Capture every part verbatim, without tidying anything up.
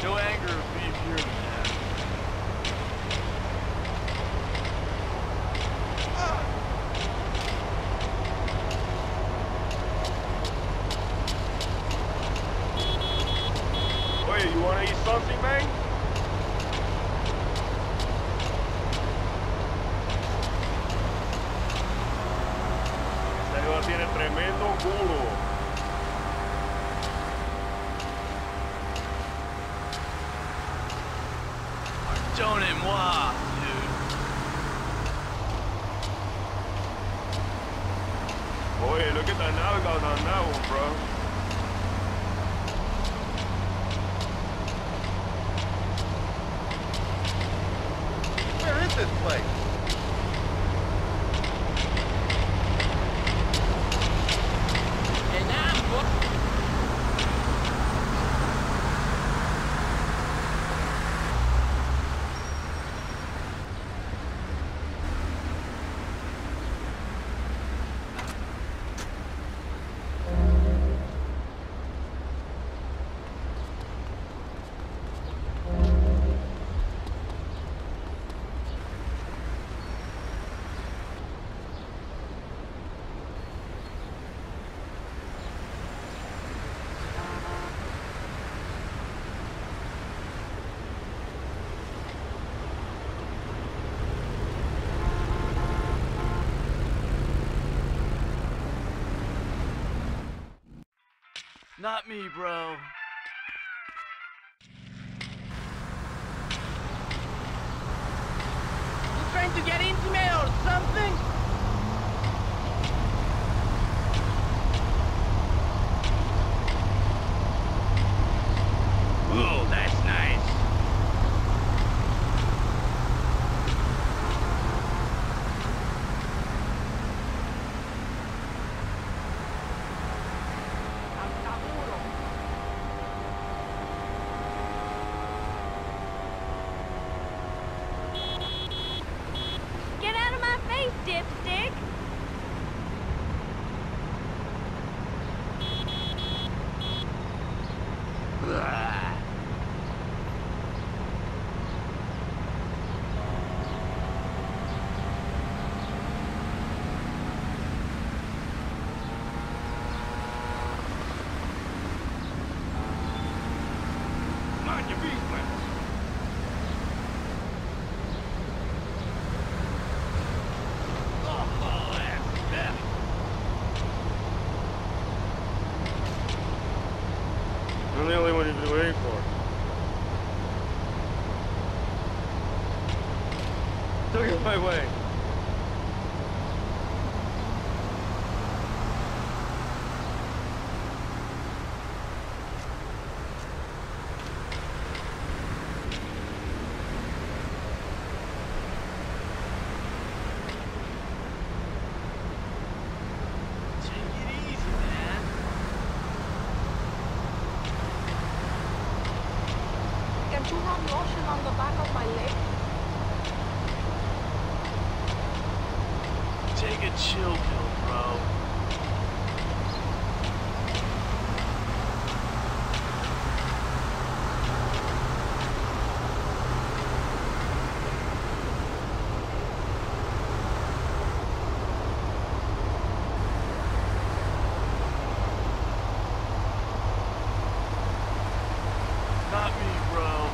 Show anger or be fury, man. Wait, you wanna eat something, man? Esta ayuda tiene tremendo culo. Pardonnez-moi, dude. Oye, look at the nalgas on that one, bro. Where is this place? And I'm booked. Not me, bro. You trying to get into me or something? Ooh, that's nice. Get out of my face, dipstick! Blah. Mind your beast, man. Oh, that's that. I'm the only one you've been waiting for. Took it my way. Take it easy, man. Can't you rub lotion on the back of my leg? Take a chill pill, bro. Not me, bro.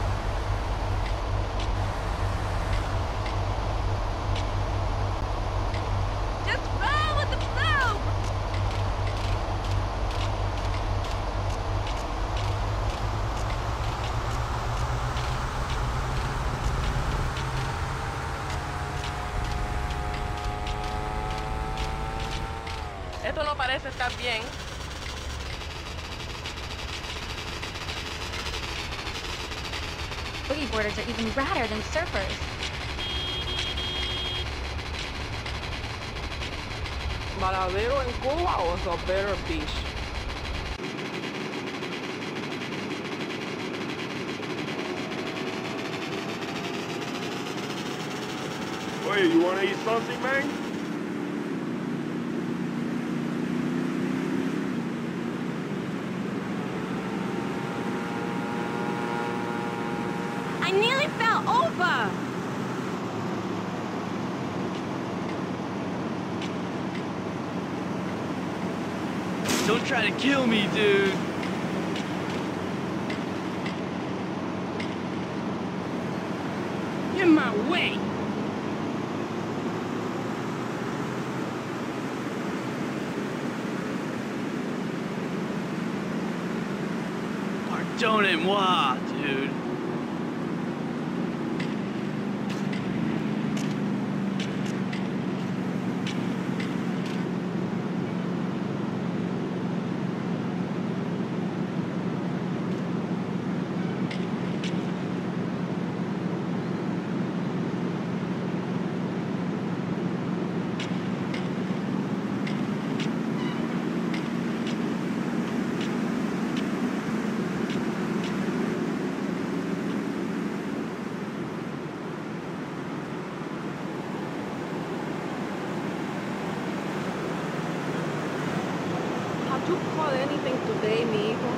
Just roll with the flow! Esto no parece estar bien. Boogie boarders are even radder than surfers. ¿Varadero en Cuba o Sopero Beach? Wait, you wanna eat something, man? I nearly fell over! Don't try to kill me, dude. In my way! Pardonnez-moi, dude. Have you caught anything today, mi hijo?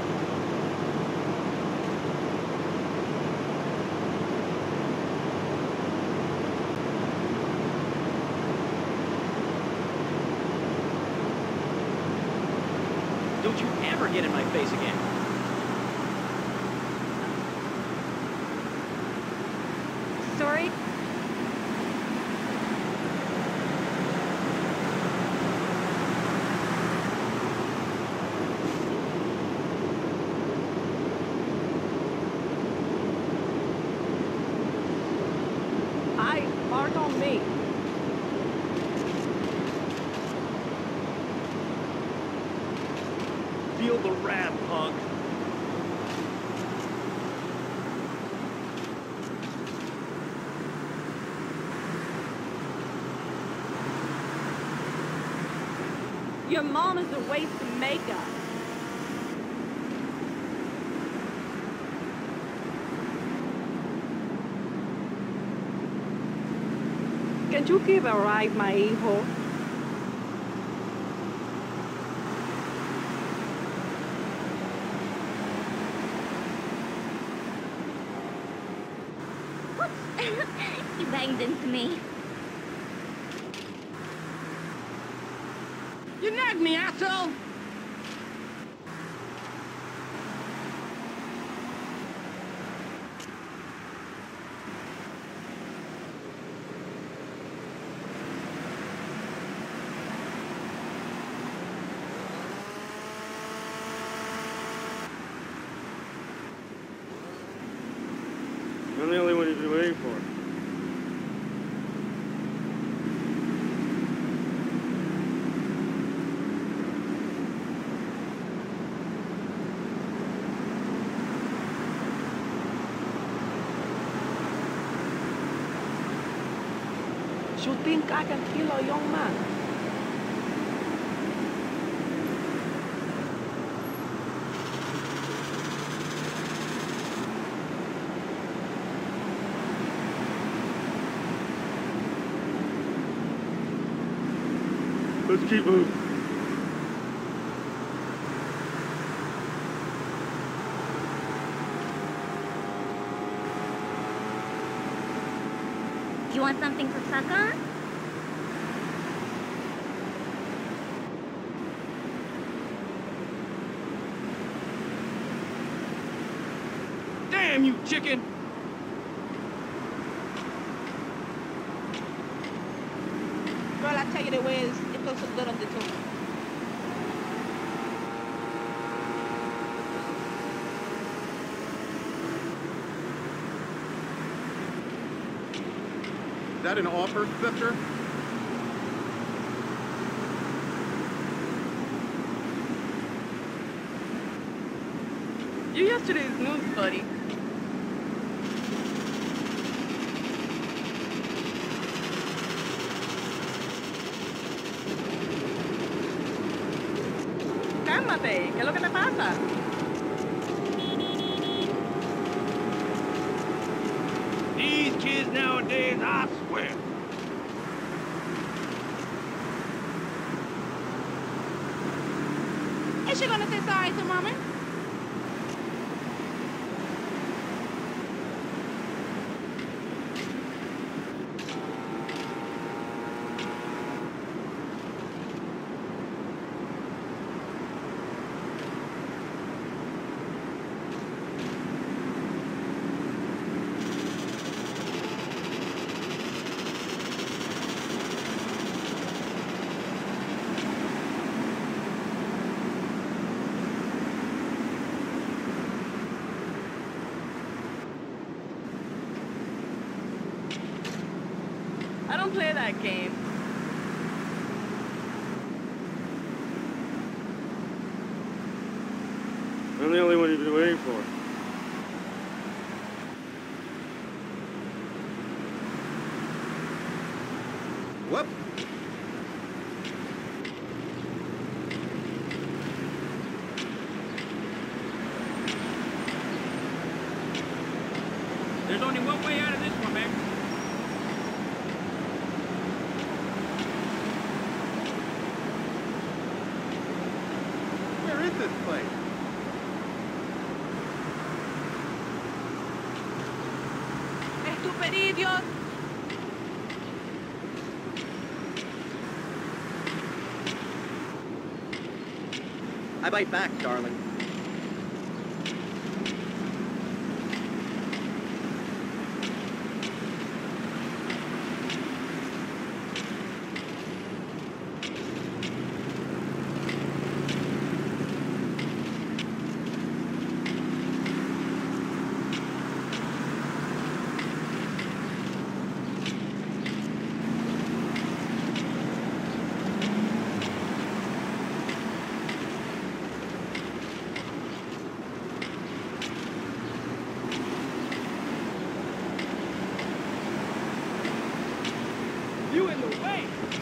Don't you ever get in my face again. Sorry? Ay, pardon me. Feel the wrath, punk. Your mom is a waste of makeup. Can you give a ride, my hijo? You banged into me. You nagged me, asshole! I'm the only one you've been waiting for. You think I can kill a young man? Let's keep moving. You want something to suck on? Damn you, chicken! Girl, I tell you the way it feels so good on the tongue. Is that an offer, sister? You yesterday's news, buddy. Cálmate, ¿qué es lo que te pasa? These kids nowadays, I swear. Is she gonna say sorry to mommy? don't play that game. I'm the only one you've been waiting for. Whoop. There's only one way out of this one, man. Where is this place? Stupid idiot! I bite back, darling. You in the way!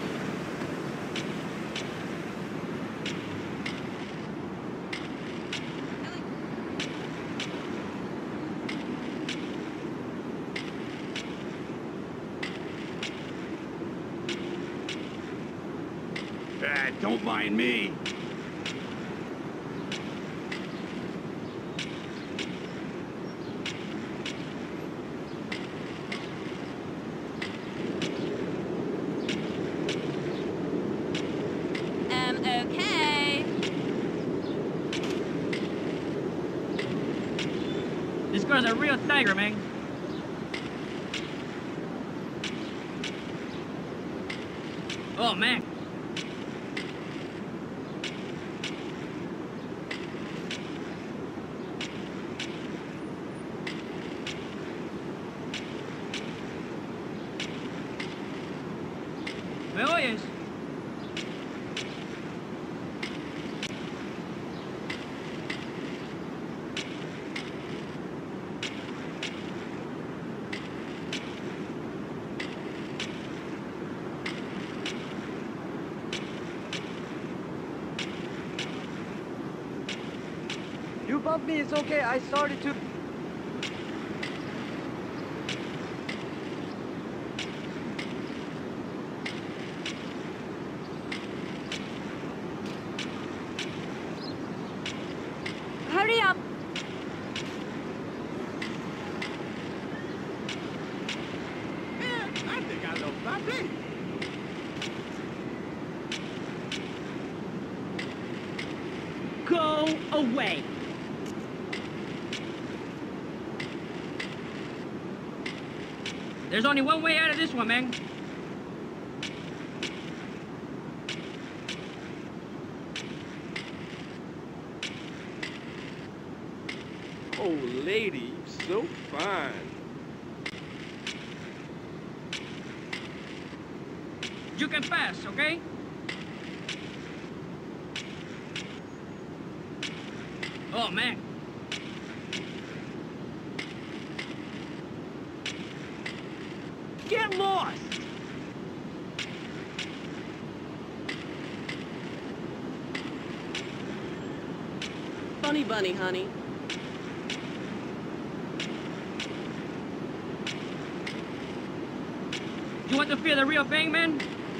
Ah, don't mind me. Um, okay. This girl's a real tiger, man. Oh, man. ¿Me oyes? You bumped me, it's okay. I started to. Hurry up. Man, I think I know something. Go away. There's only one way out of this one, man. Oh, lady, so fine. You can pass, okay? Oh, man. Get lost! Funny bunny, honey. You want to feel the real thing, man?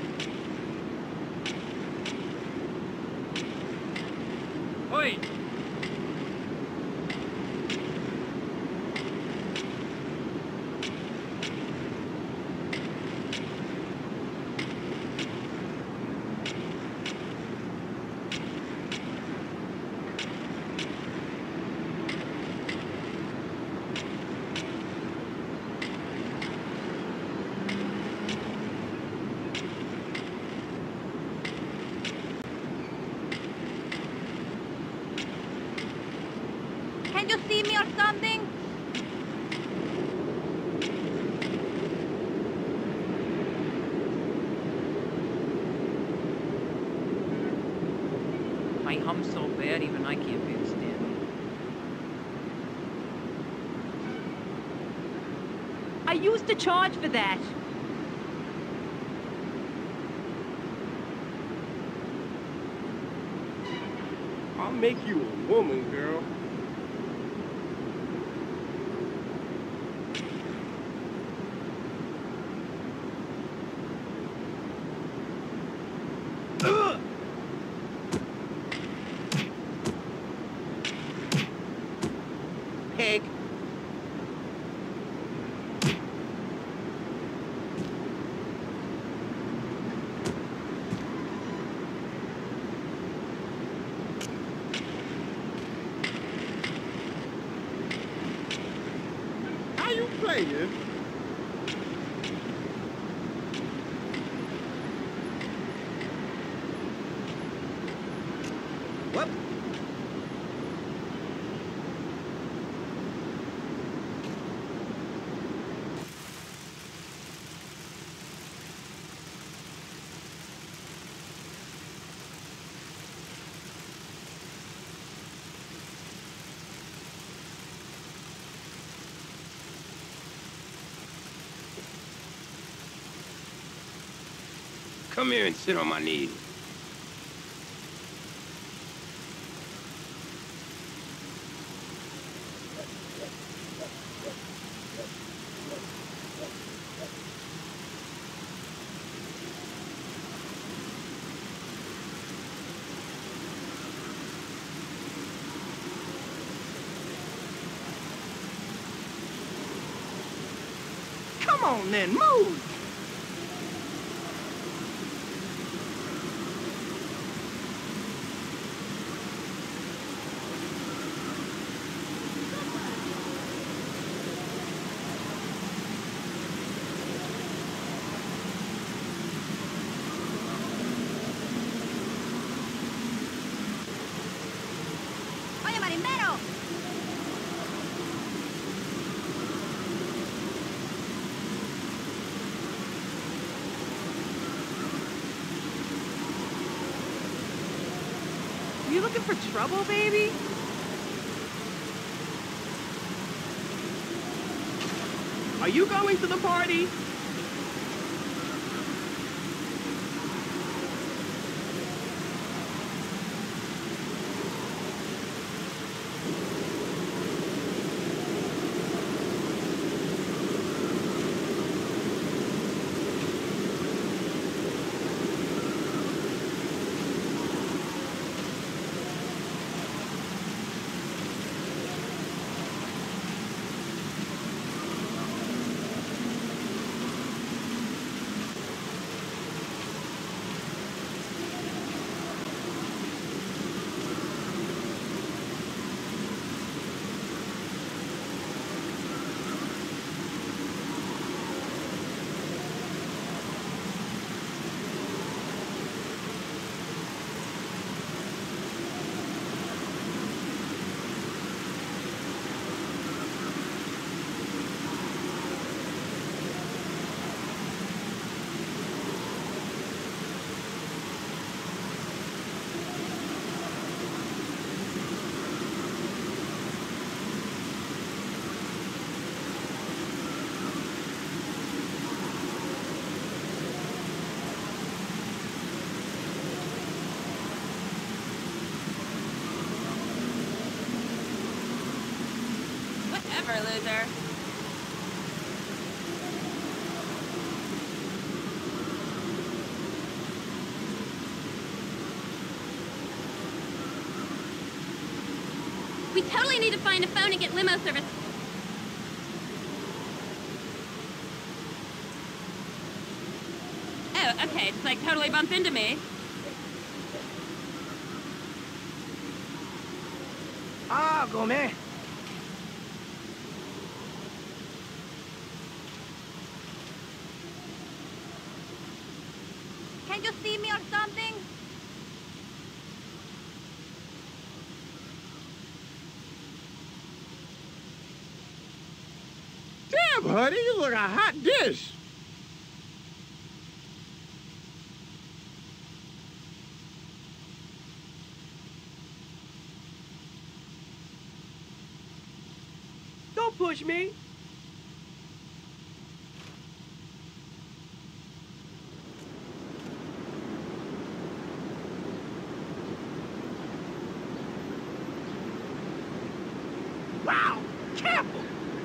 Oi! Can you see me or something? yet, even I can't bear to stand it. I used to charge for that. I'll make you a woman, girl. Pig. How you playing? Whoop. Come here and sit on my knee. Come on then, move! Oye, marimbero. You looking for trouble, baby? Are you going to the party? Whatever, loser. We totally need to find a phone and get limo service. Oh, okay, just like totally bump into me. Ah, go man. Can you see me or something? Damn, honey, you look a hot dish. Don't push me. Wow! Careful!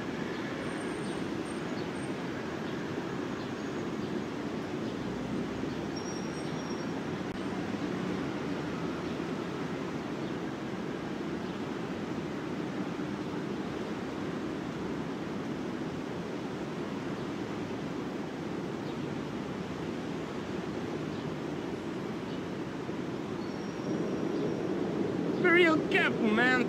Be real careful, man.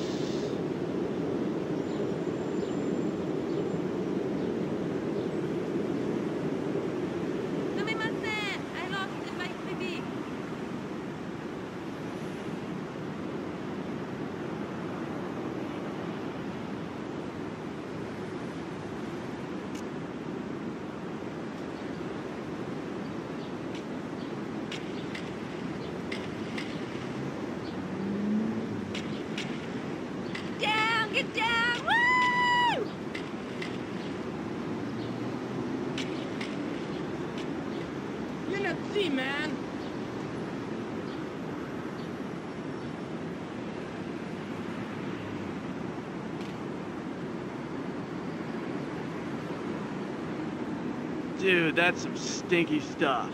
I lost my C D. Down, get down, woo! You're not see, man. Dude, that's some stinky stuff.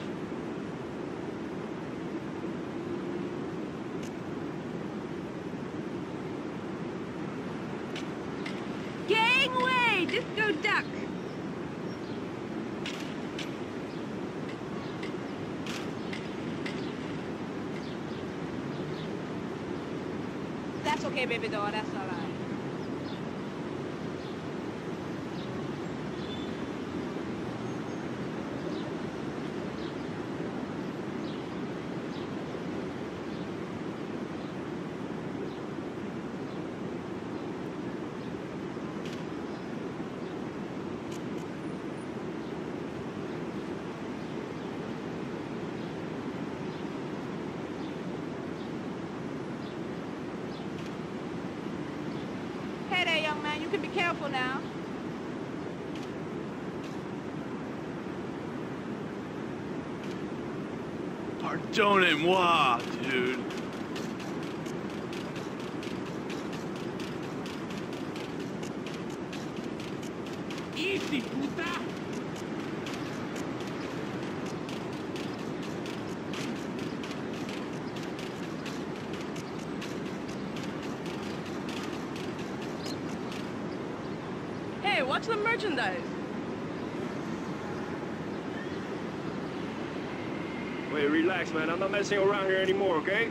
Gangway, disco duck. That's okay, baby doll. That's all right. Hey there, young man. You can be careful now. Pardonnez-moi, dude. Easy, puta! Hey, watch the merchandise. Wait, relax, man. I'm not messing around here anymore, okay?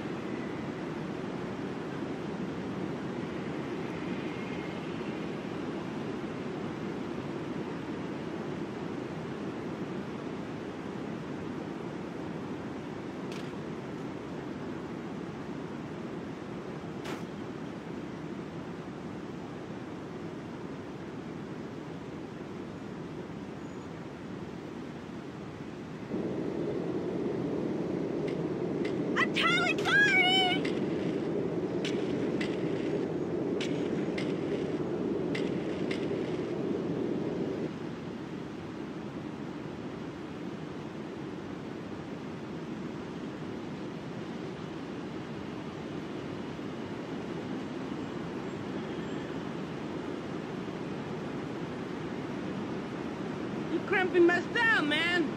I'm totally sorry! You cramping my style, man.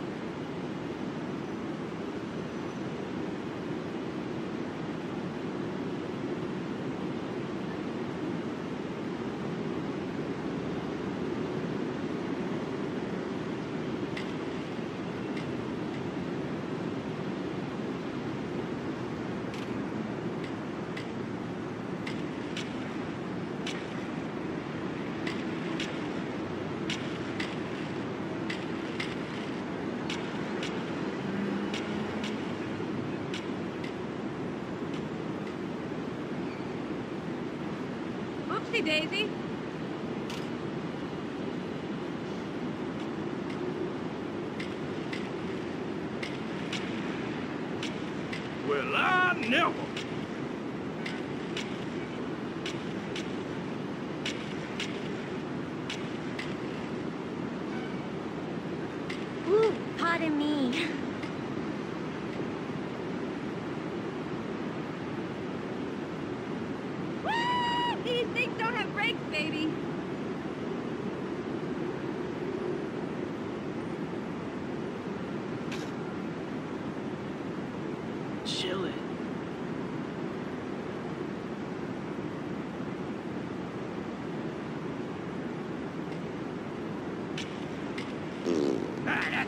Oopsie daisy. Well, I never.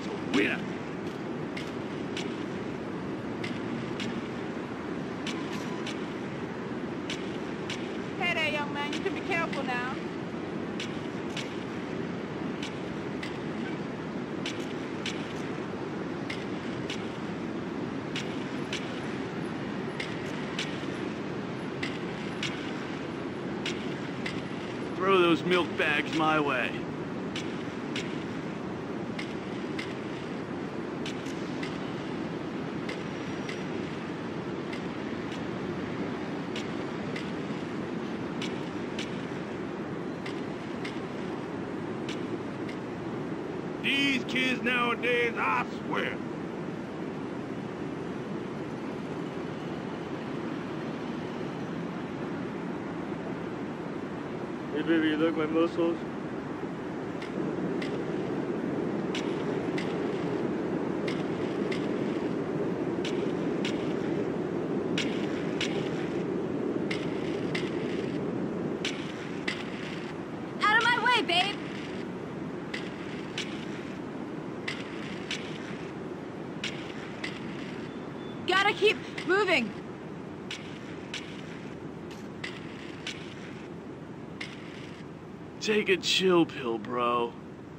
that's a winner. Hey there, young man. You should be careful now. Throw those milk bags my way. These kids nowadays, I swear. Hey baby, you like my muscles? Out of my way, babe! Gotta keep moving. Take a chill pill, bro.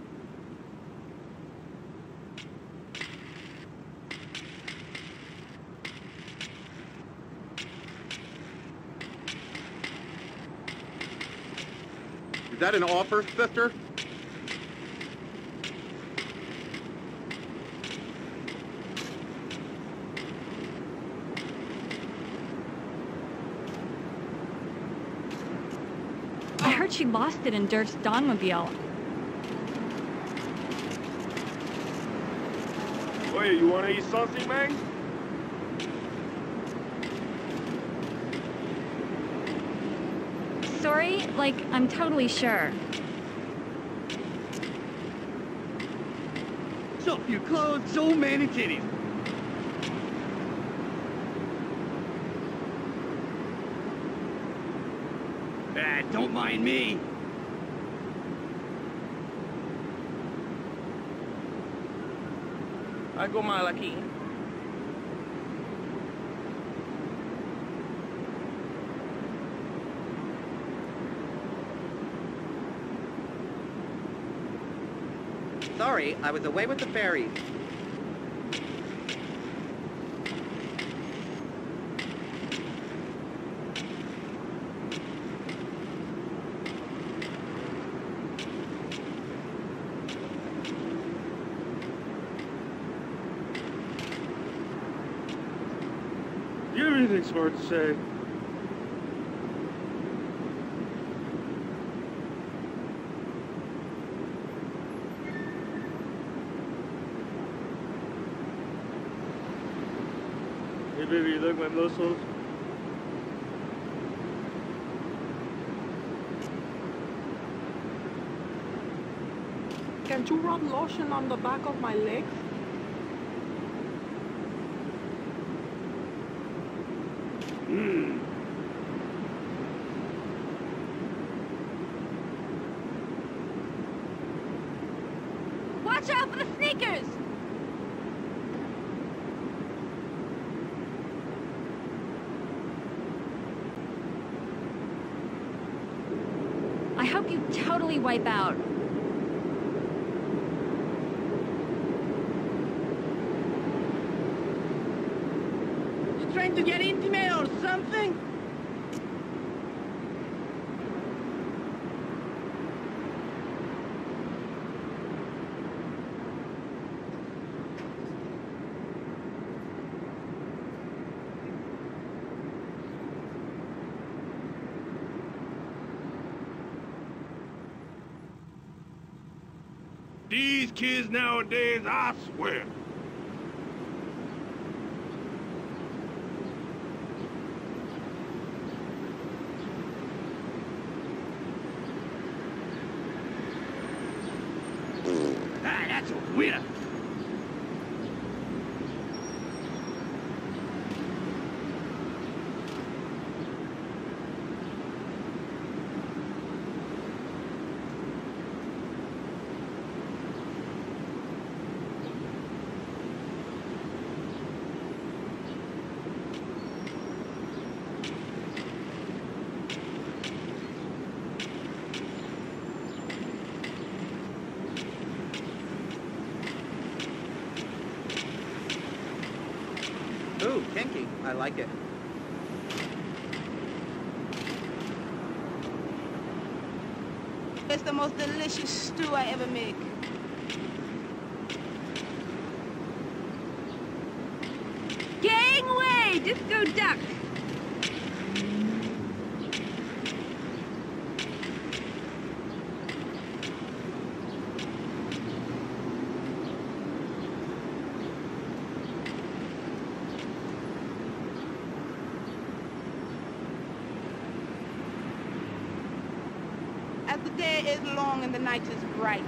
Is that an offer, sister? I heard she lost it in Dirk's Dawnmobile. Wait, you wanna eat something, man? Sorry? Like, I'm totally sure. So few clothes, so many titties. Ah, don't mind me. Algo mal aquí. Sorry, I was away with the fairies. Do you have anything smart to say? Hey baby, you like my muscles? Can't you rub lotion on the back of my legs? Hmm. Watch out for the sneakers! I hope you totally wipe out. You trying to get intimate or something? These kids nowadays, I swear. Ah, that's a winner. I like it. It's the most delicious stew I ever make. Gangway! Disco duck! As the day is long and the night is bright.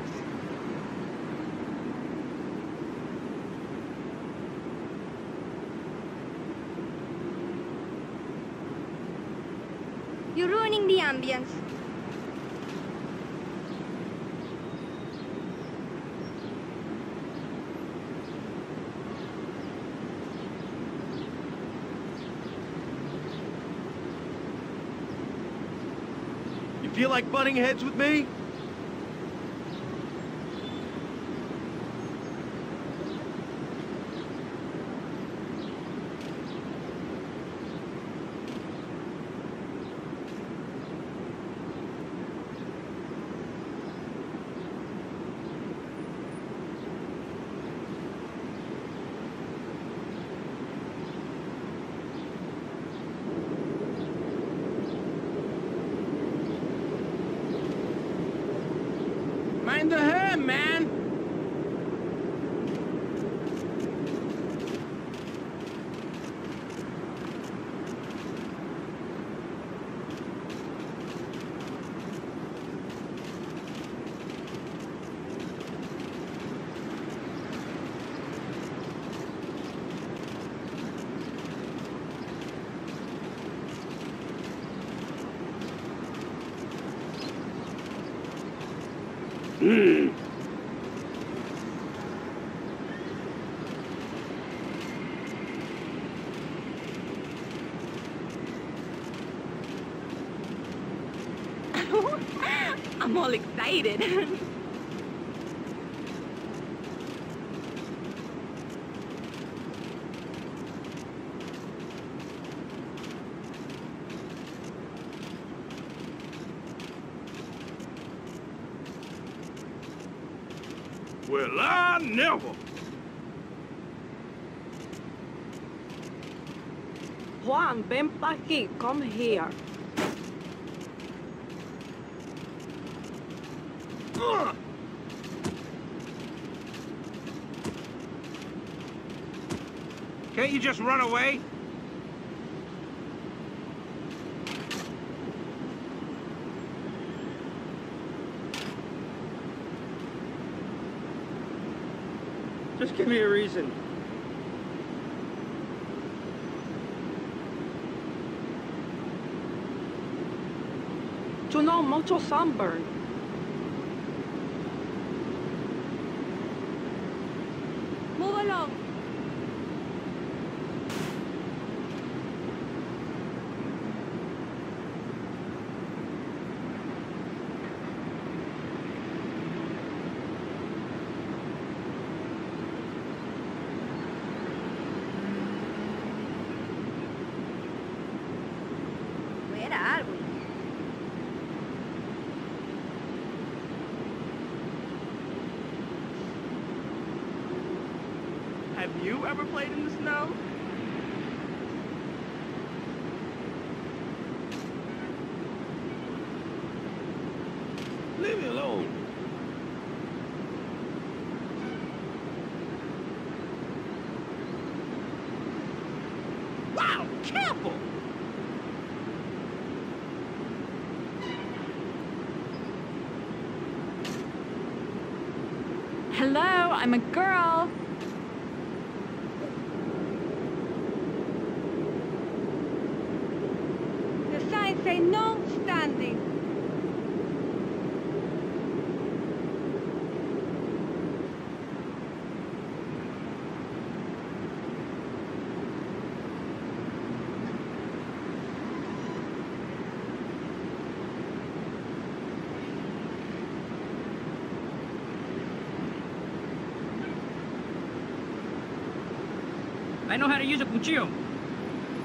You're ruining the ambience. You feel like butting heads with me? Mind the her, man! Hmm. I'm all excited. Well, I never. Juan, ven pa' aquí. Come here. Ugh. Can't you just run away? Just give me a reason. You know, mucho sunburn. Move along. Where are we? Have you ever played in the snow? Leave me alone. Wow, careful! Hello, I'm a girl. The signs say no standing. I know how to use a cuchillo.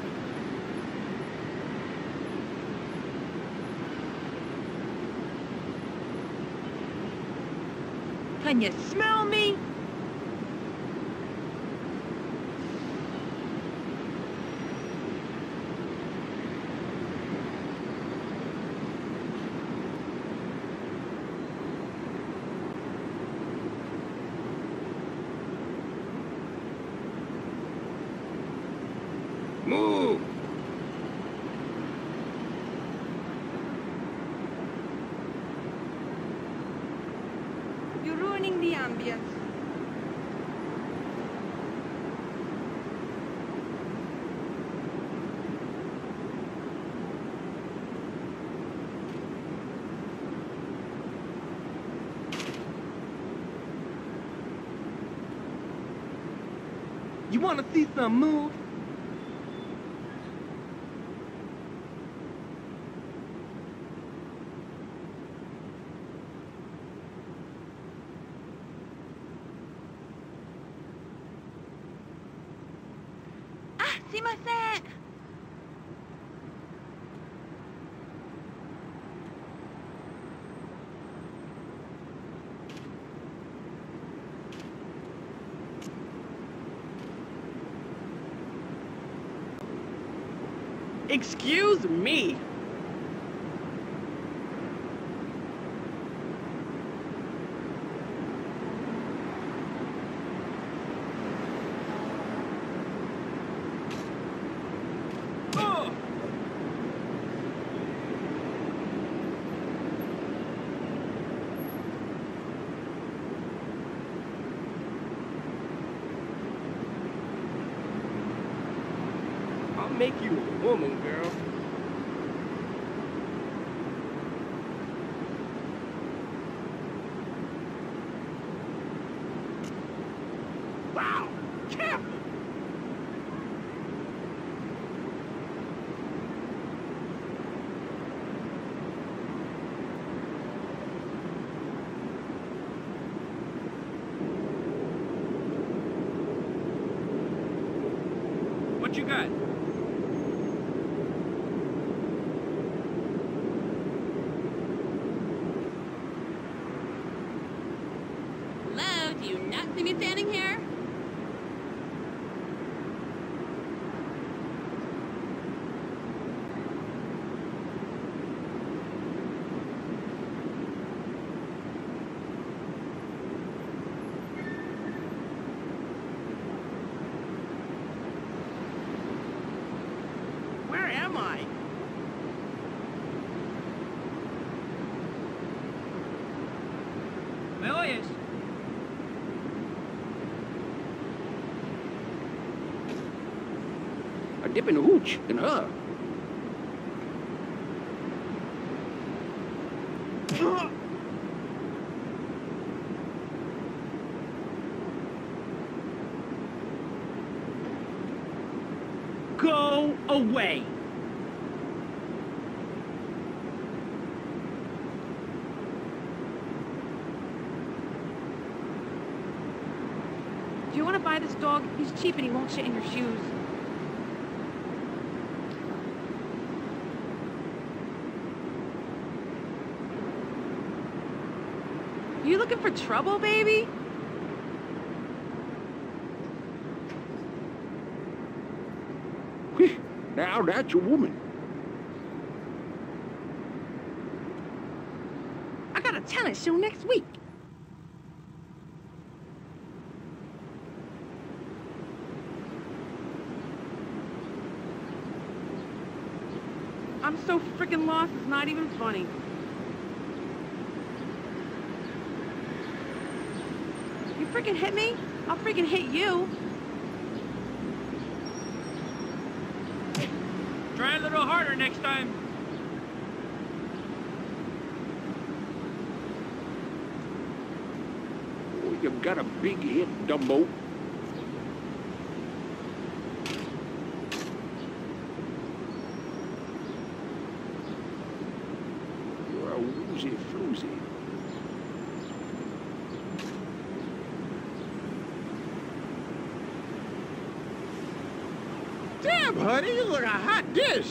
Can you smell me? Move! You're ruining the ambience. You wanna see some move? Ah, すいません。 Excuse me. Ugh. I'll make you a woman, girl. Wow! Careful! What you got? Hello, do you not see me standing here? Where am I? ¿Me oyes? A dipping hooch in her. Go away. Do you want to buy this dog? He's cheap and he won't shit in your shoes. Are you looking for trouble, baby? Now that's a woman. I got a talent show next week. I'm so freaking lost, it's not even funny. You freaking hit me? I'll freaking hit you. Try a little harder next time. Oh, you got a big hit, Dumbo. You're a woozy floozy. Damn, honey, you look a hot dish.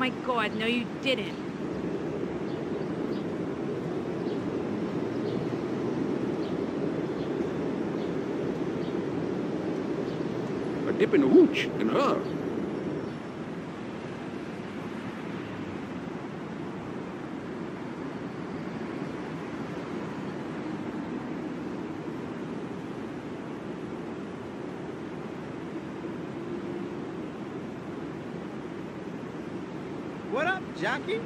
my God, no you didn't. A dip in the hooch and her. What up, jockey?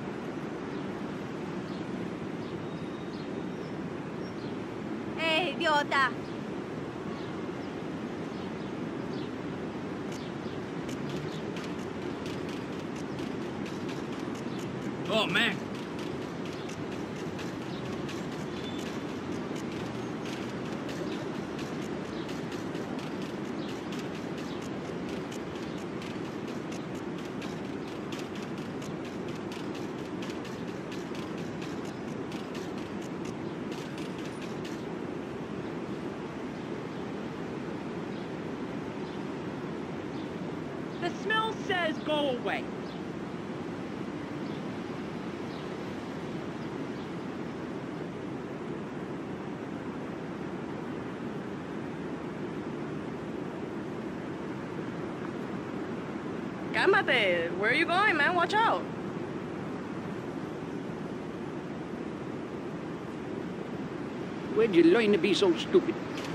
Hey, idiota. Oh, man. The smell says go away. Cálmate. Where are you going, man? Watch out. Where'd you learn to be so stupid?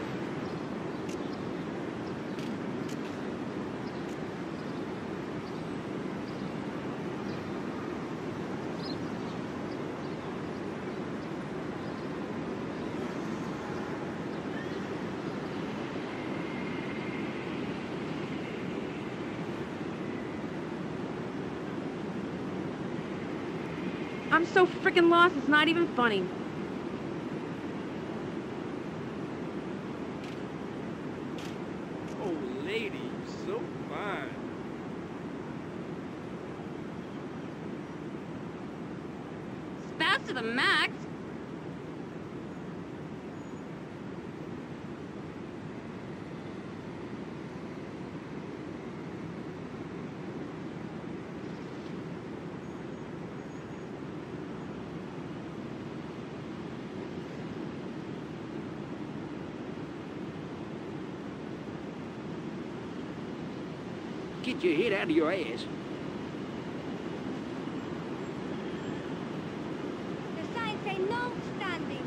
I'm so freaking lost, it's not even funny. Oh, lady, so fine. It's fast to the max. Get your head out of your ass. The signs say no standing.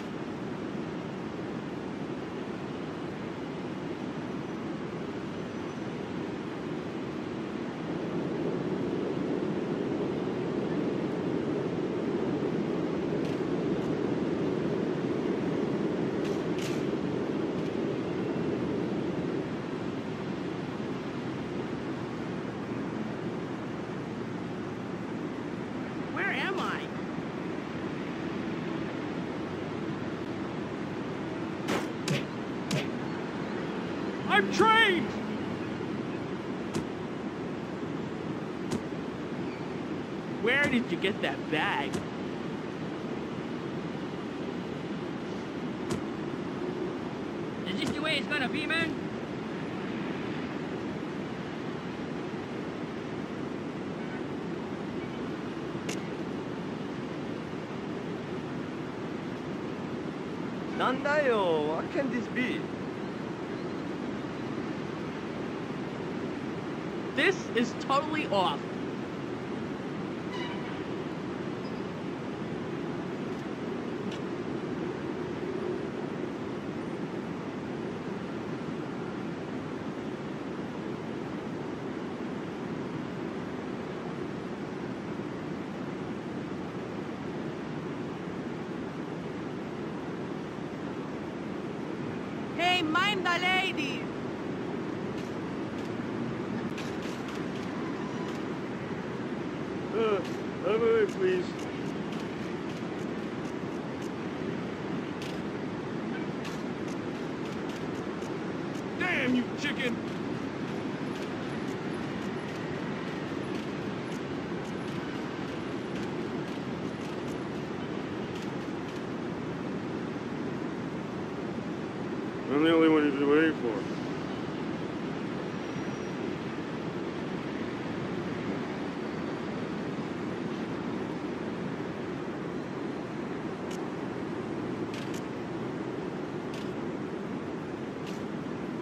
Where am I? I'm trained! Where did you get that bag? Is this the way it's gonna be, man? Nandayo, what can this be? This is totally off. Hey, mind the ladies. Uh, wait, wait, wait, please. Damn, you chicken! I'm the only one you've been waiting for.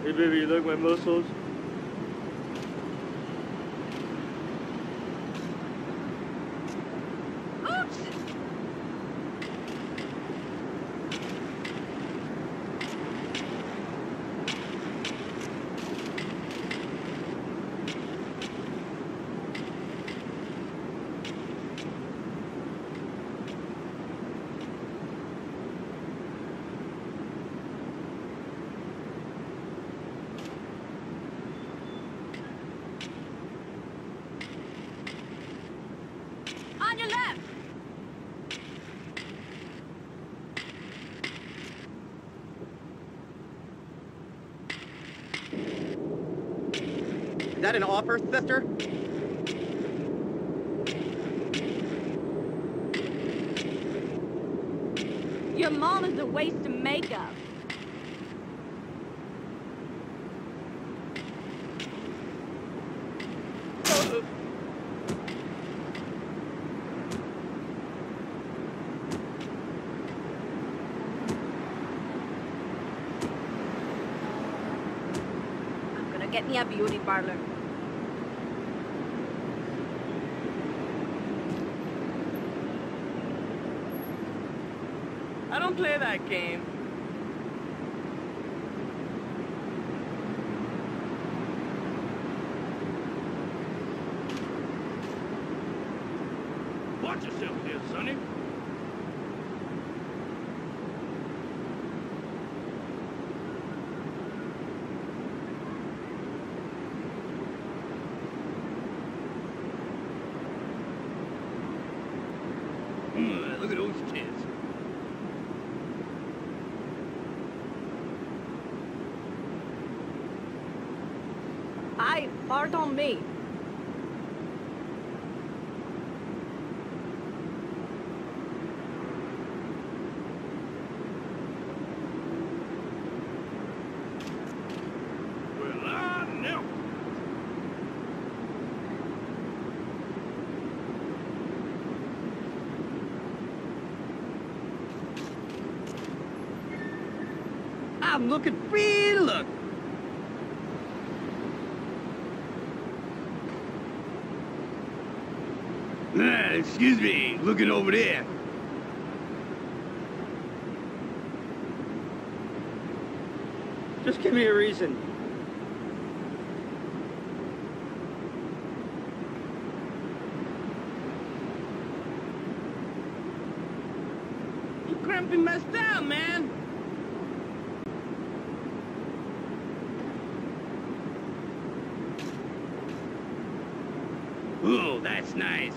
Hey, baby, you like my muscles? On your left! Is that an offer, sister? Your mom is a waste of makeup. I'm gonna get me a beauty parlor. I don't play that game. Watch yourself there, Sonny. Mm, look at those tits. I pardon me. Well, I never. I'm looking free, look. Ah, excuse me, looking over there. Just give me a reason. You cramping my style, man. Ooh, that's nice.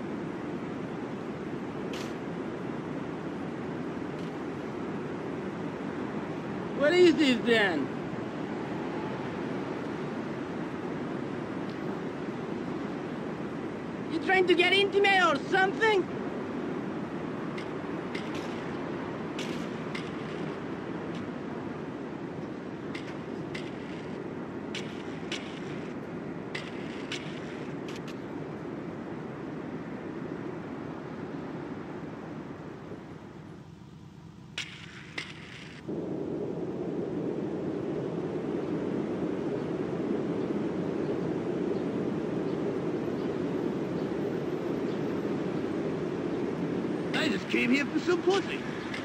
What is this then? You trying to get into me or something? I just came here for some pussy.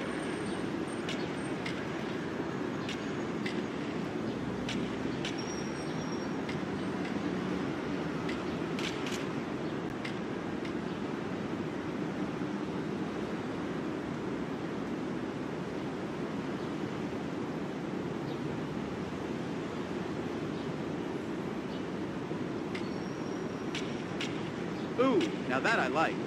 Ooh, now that I like.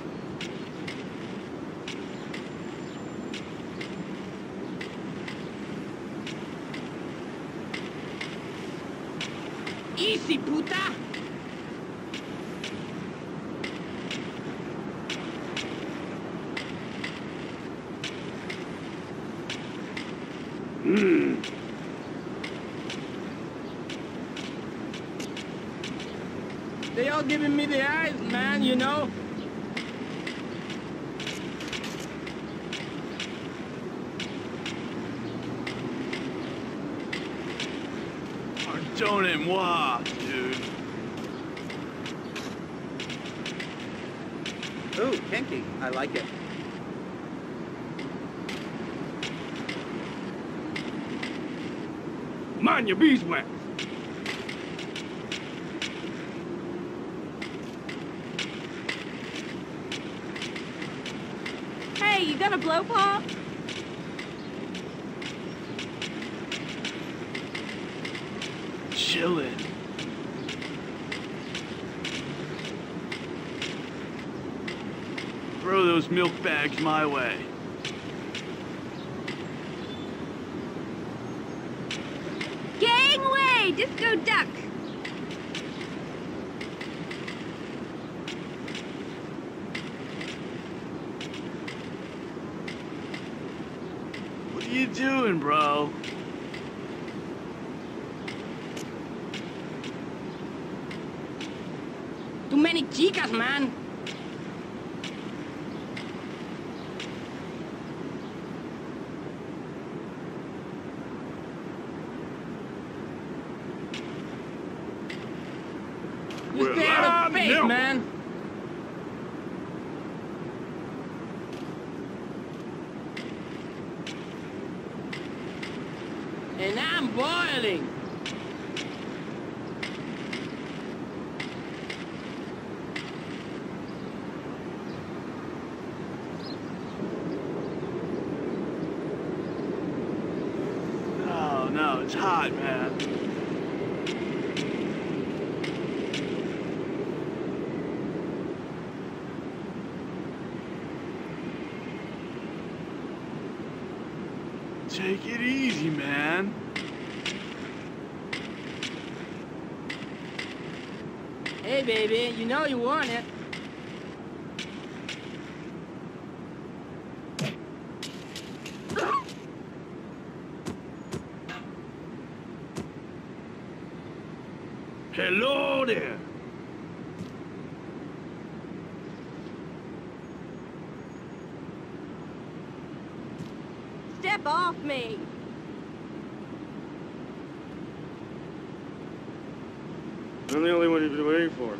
Easy, puta! Hmm. They all giving me the eyes, man, you know? Donnez-moi, dude. Ooh, kinky. I like it. Mind your beeswax. Hey, you got a blow pop? Chillin'. Throw those milk bags my way. Gangway! Disco duck! What are you doing, bro? Too many chicas, man. You Well, stay out I of face, know. man. And I'm boiling. No, no, it's hot, man. Take it easy, man. Hey, baby, you know you want it. Hello there. Step off me! I'm the only one you've been waiting for.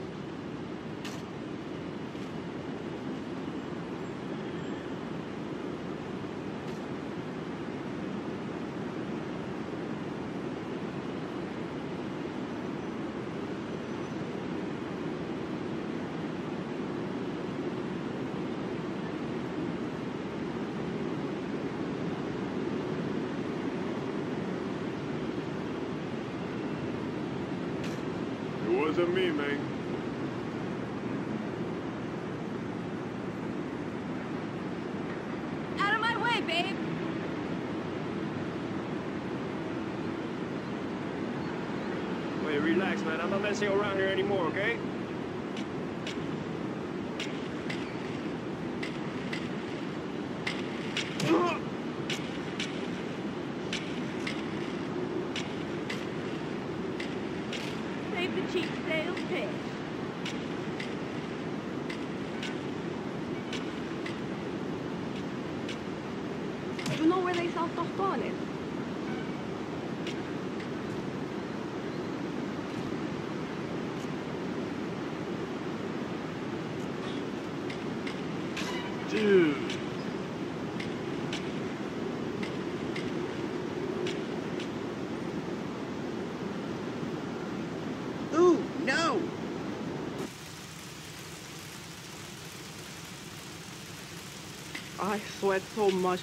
It wasn't me, man. Out of my way, babe! Wait, relax, man. I'm not messing around here anymore, okay? Save the cheap sales pitch. You know where they sell tostones? Dude. Ooh, no! I sweat so much.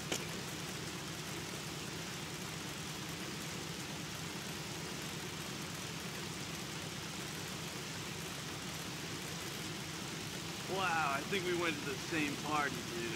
Wow, I think we went to the same party, dude.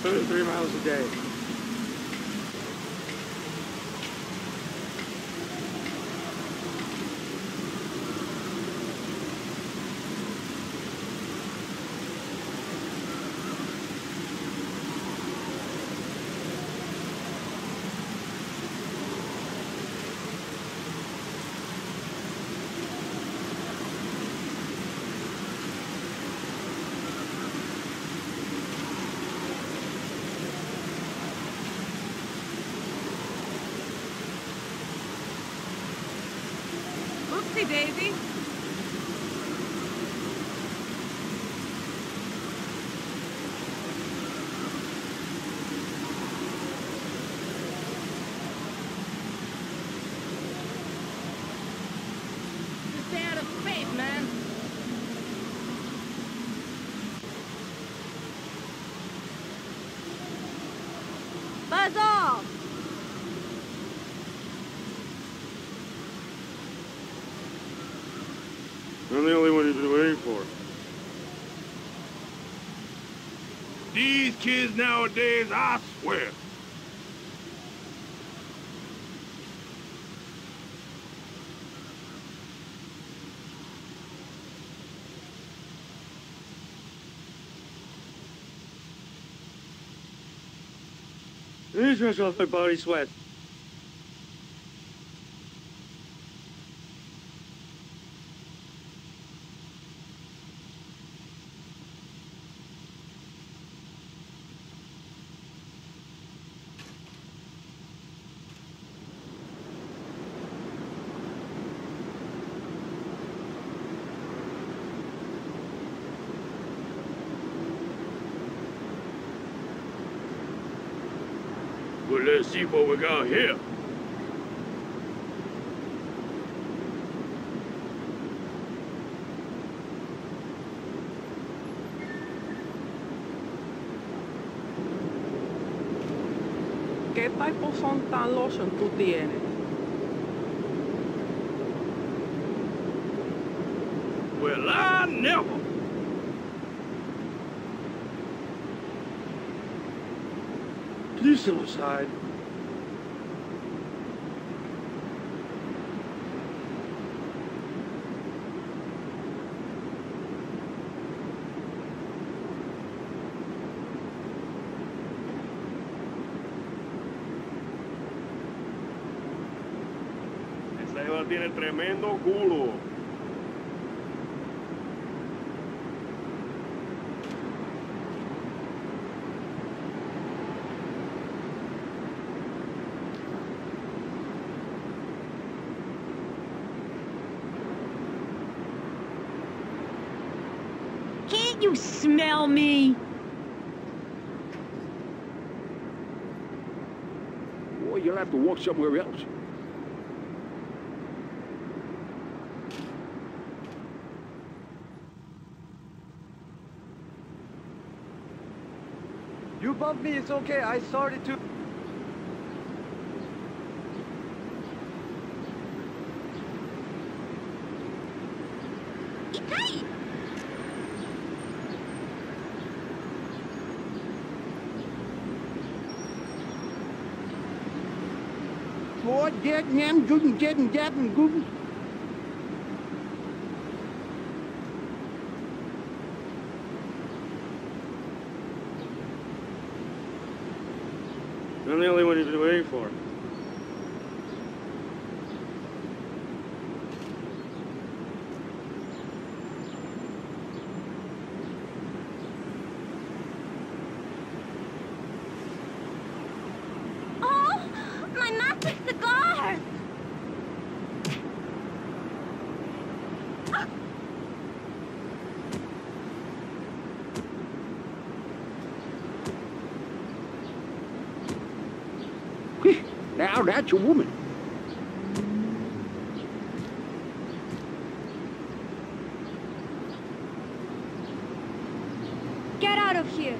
thirty-three miles a day. Oopsie daisy. Just stay out of space, man. Buzz off! I'm the only one you've been waiting for. These kids nowadays, I swear. Let me brush off my body sweat. Well, let's see what we got here. ¿Qué typos son tan lotion tú tienes? Well, I never. Please step aside. Esa jeva tiene tremendo culo. Can't you smell me? Boy, you'll have to walk somewhere else. You bumped me, it's okay. I started to. Hey! Boy, dead man, good and dead and dead and good. I'm the only one you've been waiting for. Oh, my massive cigar! Now that's a woman. Get out of here!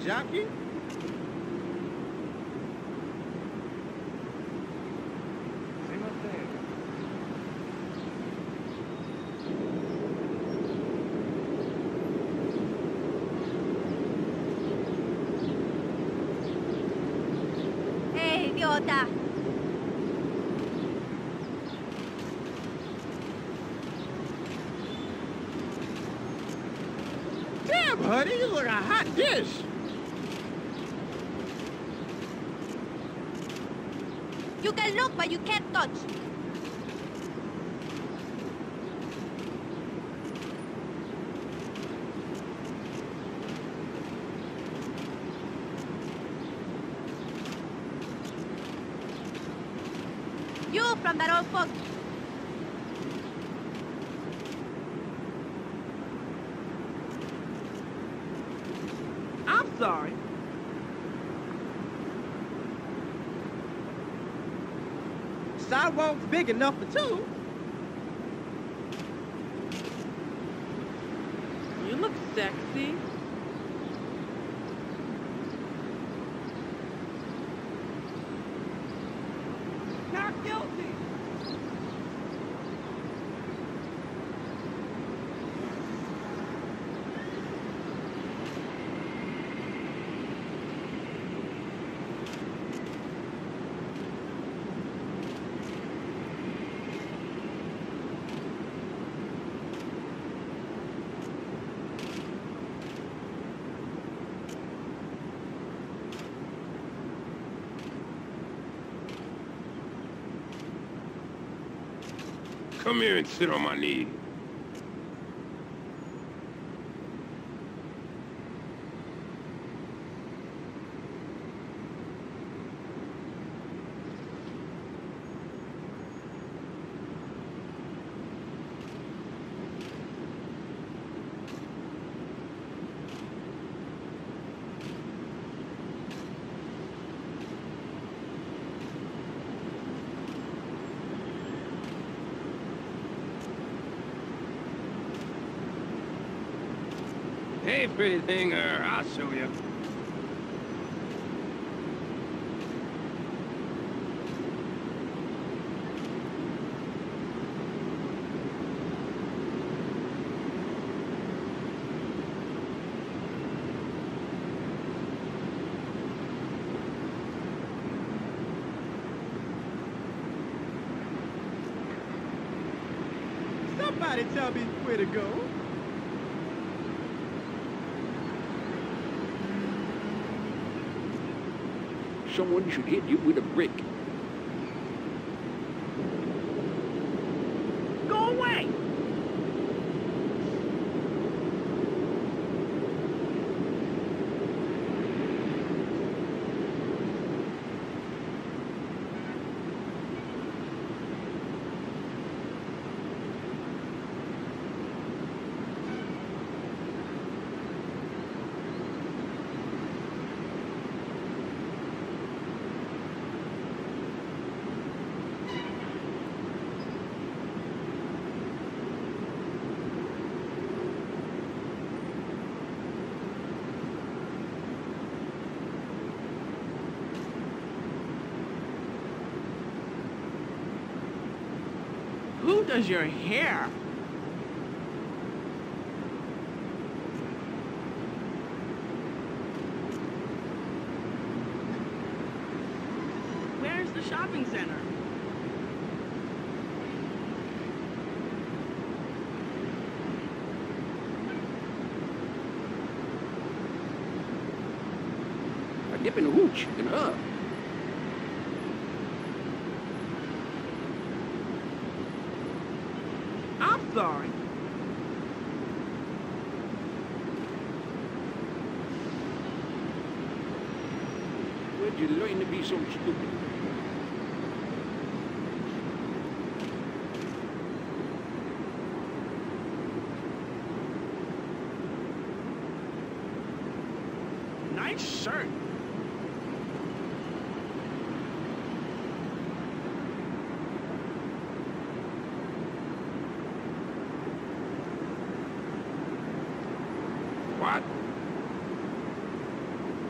jockey? Hey, idiota! Damn, honey, you look a hot dish. You can look, but you can't touch. You from that old post. I'm sorry. Sidewalk's big enough for two. You look sexy. Not guilty. Come here and sit on my knee. Hey, pretty thing, uh, I'll show you. Somebody tell me where to go. Someone should hit you with a brick. Go away! Who does your hair? Where's the shopping center? A dip and a hooch and her. I'm sorry. Where'd you learn to be so stupid? Nice shirt. What?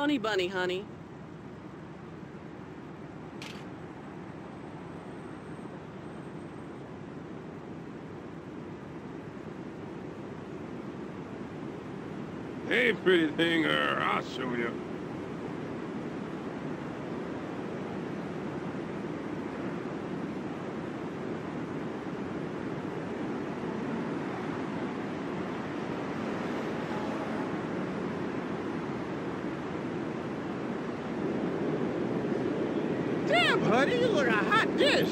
funny bunny, honey. Hey, pretty thing, er, I'll show you. Damn, buddy, you look a hot dish.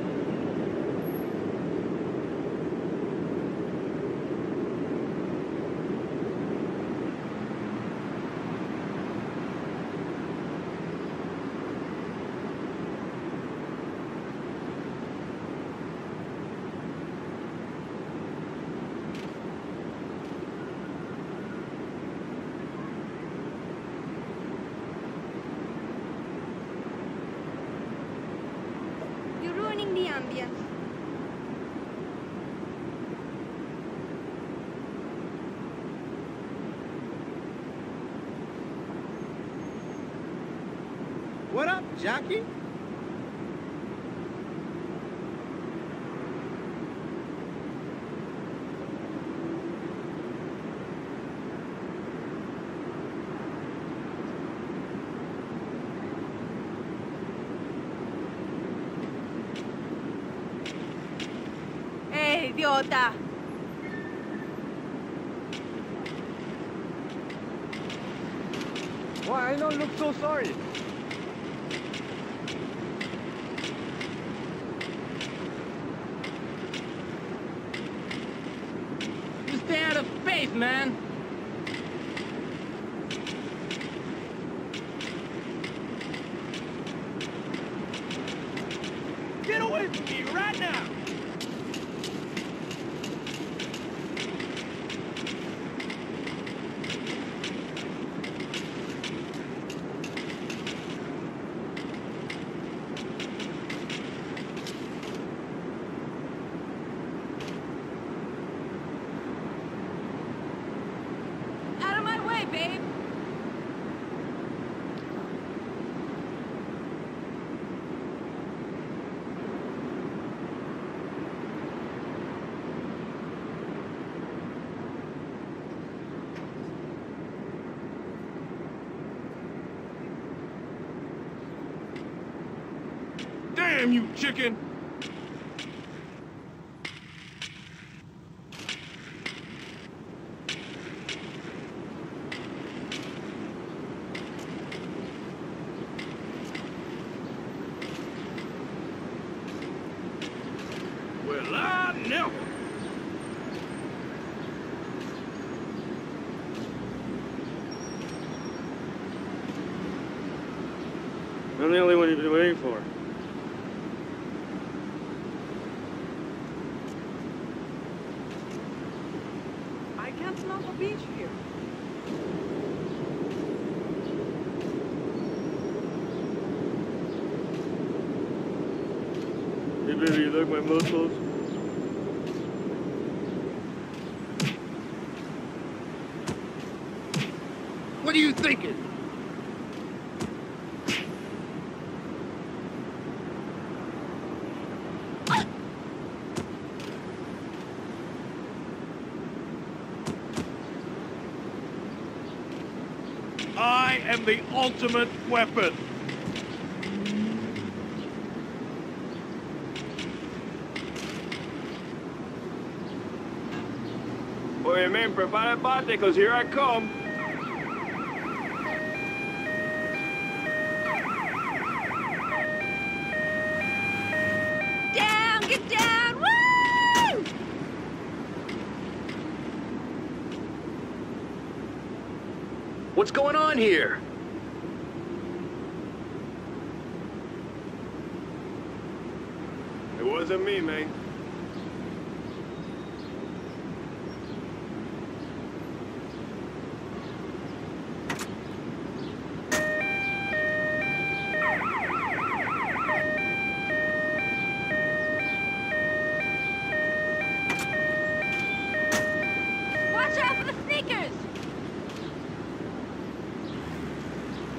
You're ruining the ambience. What up, jockey? Hey, idiota. Why I don't look so sorry? You stay out of space, man. Get away from me right now! Out of my way, babe. Damn you, chicken! Well, I never. I'm the only one you've been waiting for. I can't smell the beach here. Hey, baby, you like my muscles? What are you thinking? I am the ultimate weapon. Oye, men, prepárate, cause here I come. Down, get down, woo! What's going on here? It wasn't me, man. Watch out for the sneakers!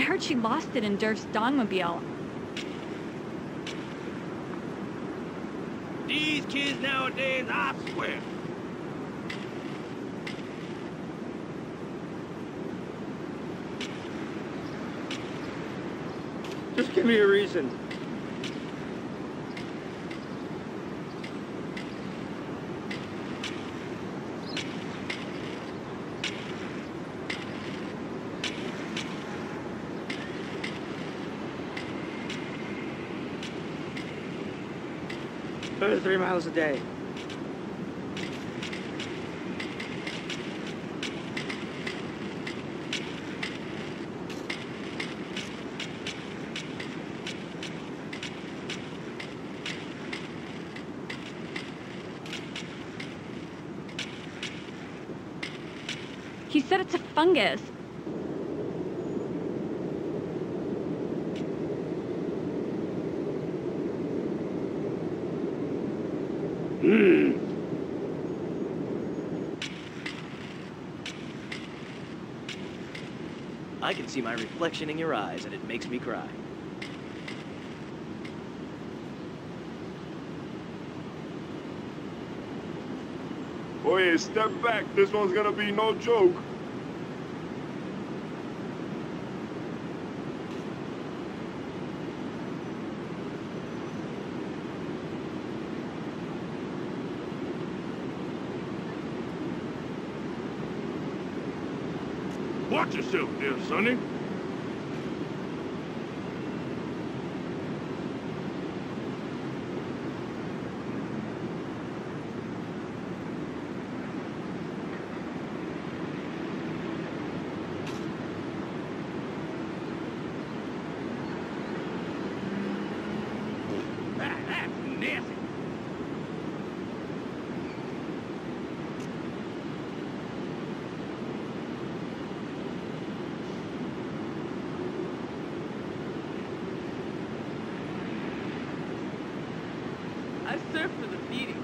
heard she lost it in Durf's Dongmobile. These kids nowadays, I swear. Just give me a reason. thirty-three miles a day. He said it's a fungus. Hmm. I can see my reflection in your eyes, and it makes me cry. Oh yeah, step back. This one's gonna be no joke. Watch yourself there, Sonny. Ah, that's nasty. I surf for the beating.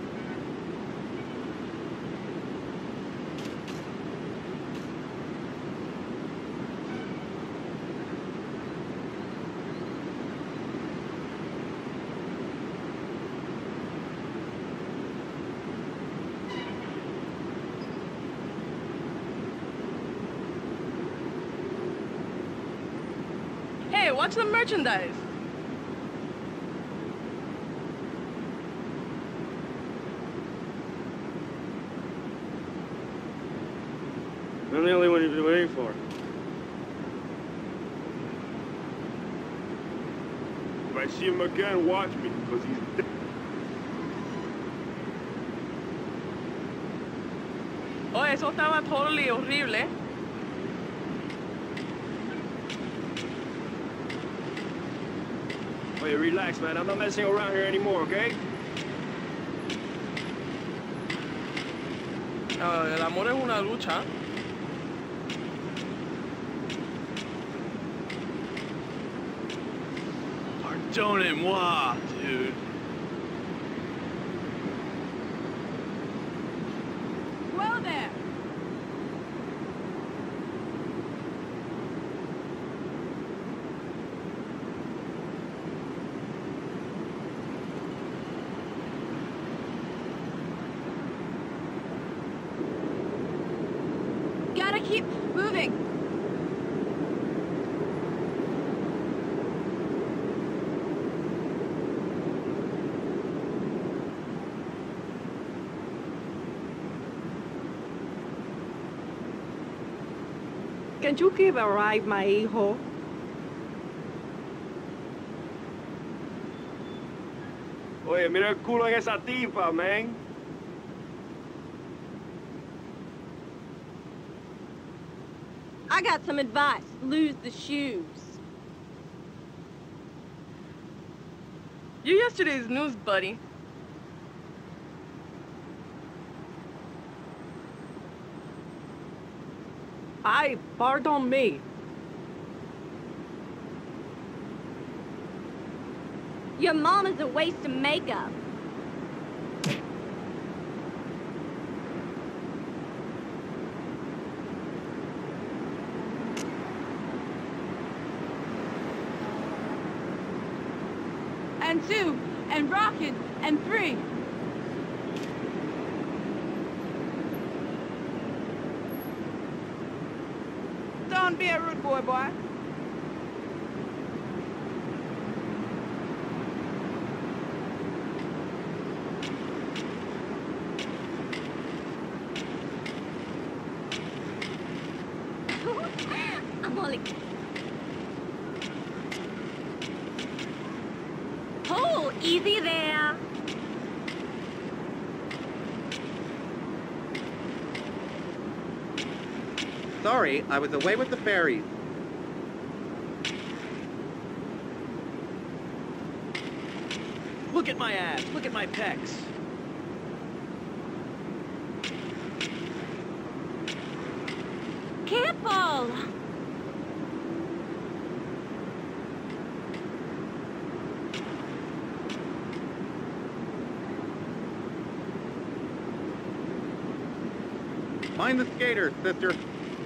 Hey, watch the merchandise. I'm the only one you've been waiting for. If I see him again, watch me, because he's dead. Oh, eso estaba totally horrible. Oh yeah, relax, man. I'm not messing around here anymore, okay? Uh, el amor es una lucha. Pardonnez-moi, dude. Whoa there! Gotta keep moving. Can you give a ride, my hijo? Oye, mira el culo en esa tipa, man. I got some advice. Lose the shoes. You yesterday's news, buddy. Ay, pardon me. Your mom is a waste of makeup. and two and rockin' and three. Don't be a rude boy, boy. I'm all like... Oh, easy there. Sorry, I was away with the fairies. Look at my abs. Look at my pecs. Careful. Mind the skaters, sister.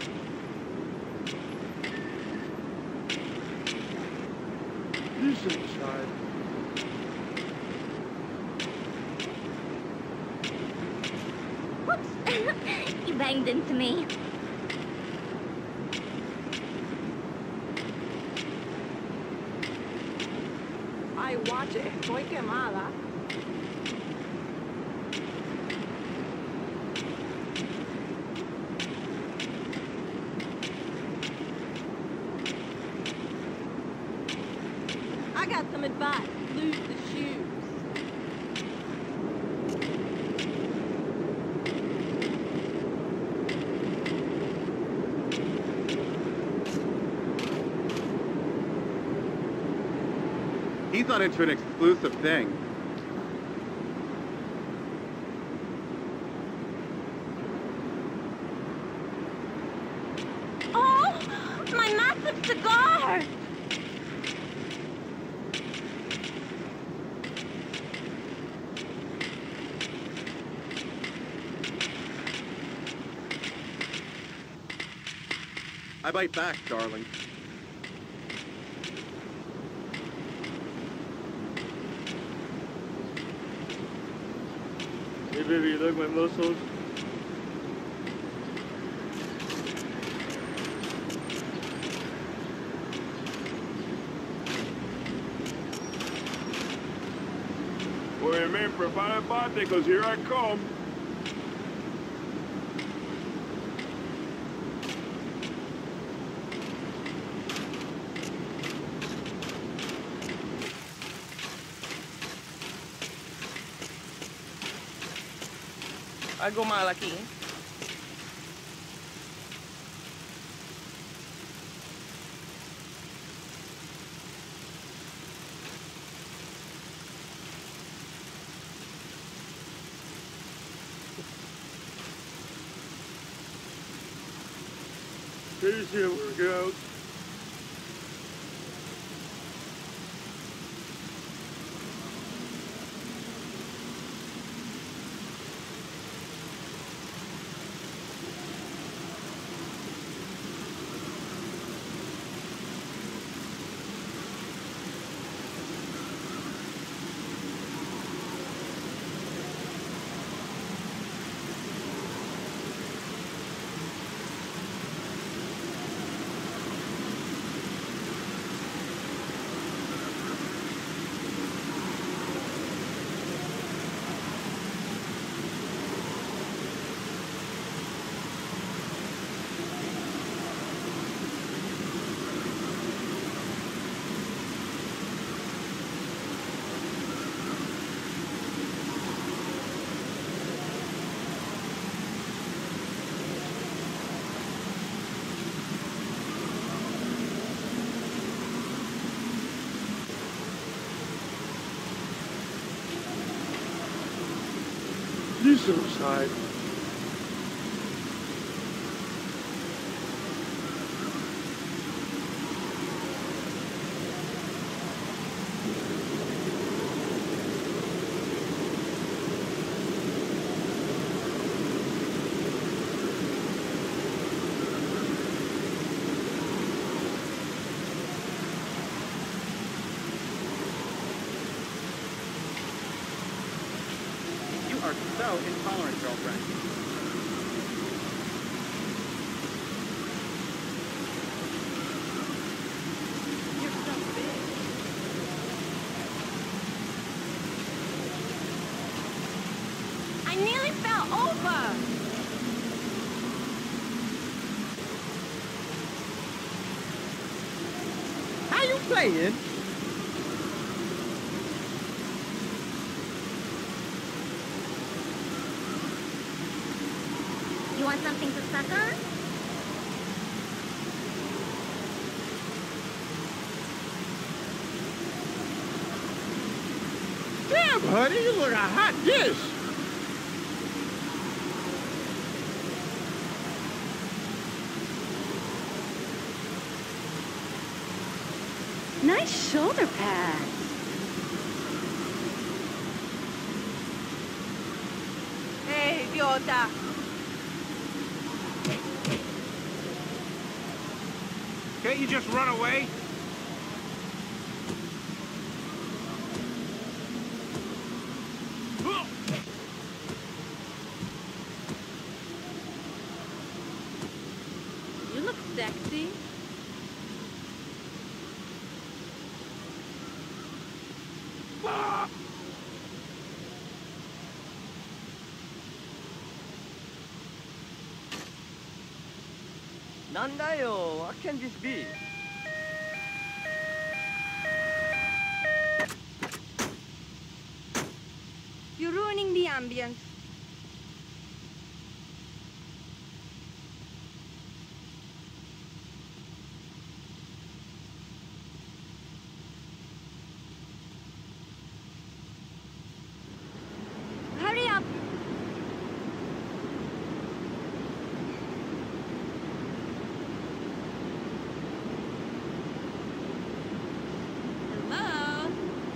This inside. Whoops. You banged into me. Ay, guache, estoy quemada. I got some advice. Lose the shoes. He's not into an exclusive thing. Oh, my massive cigar! I bite back, darling. Hey, baby, you like my muscles? Well, man, prepare parte, because here I come. Algo mal aquí. This shit work out. This outside. are so intolerant, girlfriend. You're so big. I nearly fell over. How you playing? You want something to suck on? Damn, honey, you look a hot dish. Nice shoulder pads. Hey, idiota. Can't you just run away? You look sexy. Nandayo, what can this be? You're ruining the ambience. Hurry up. Hello?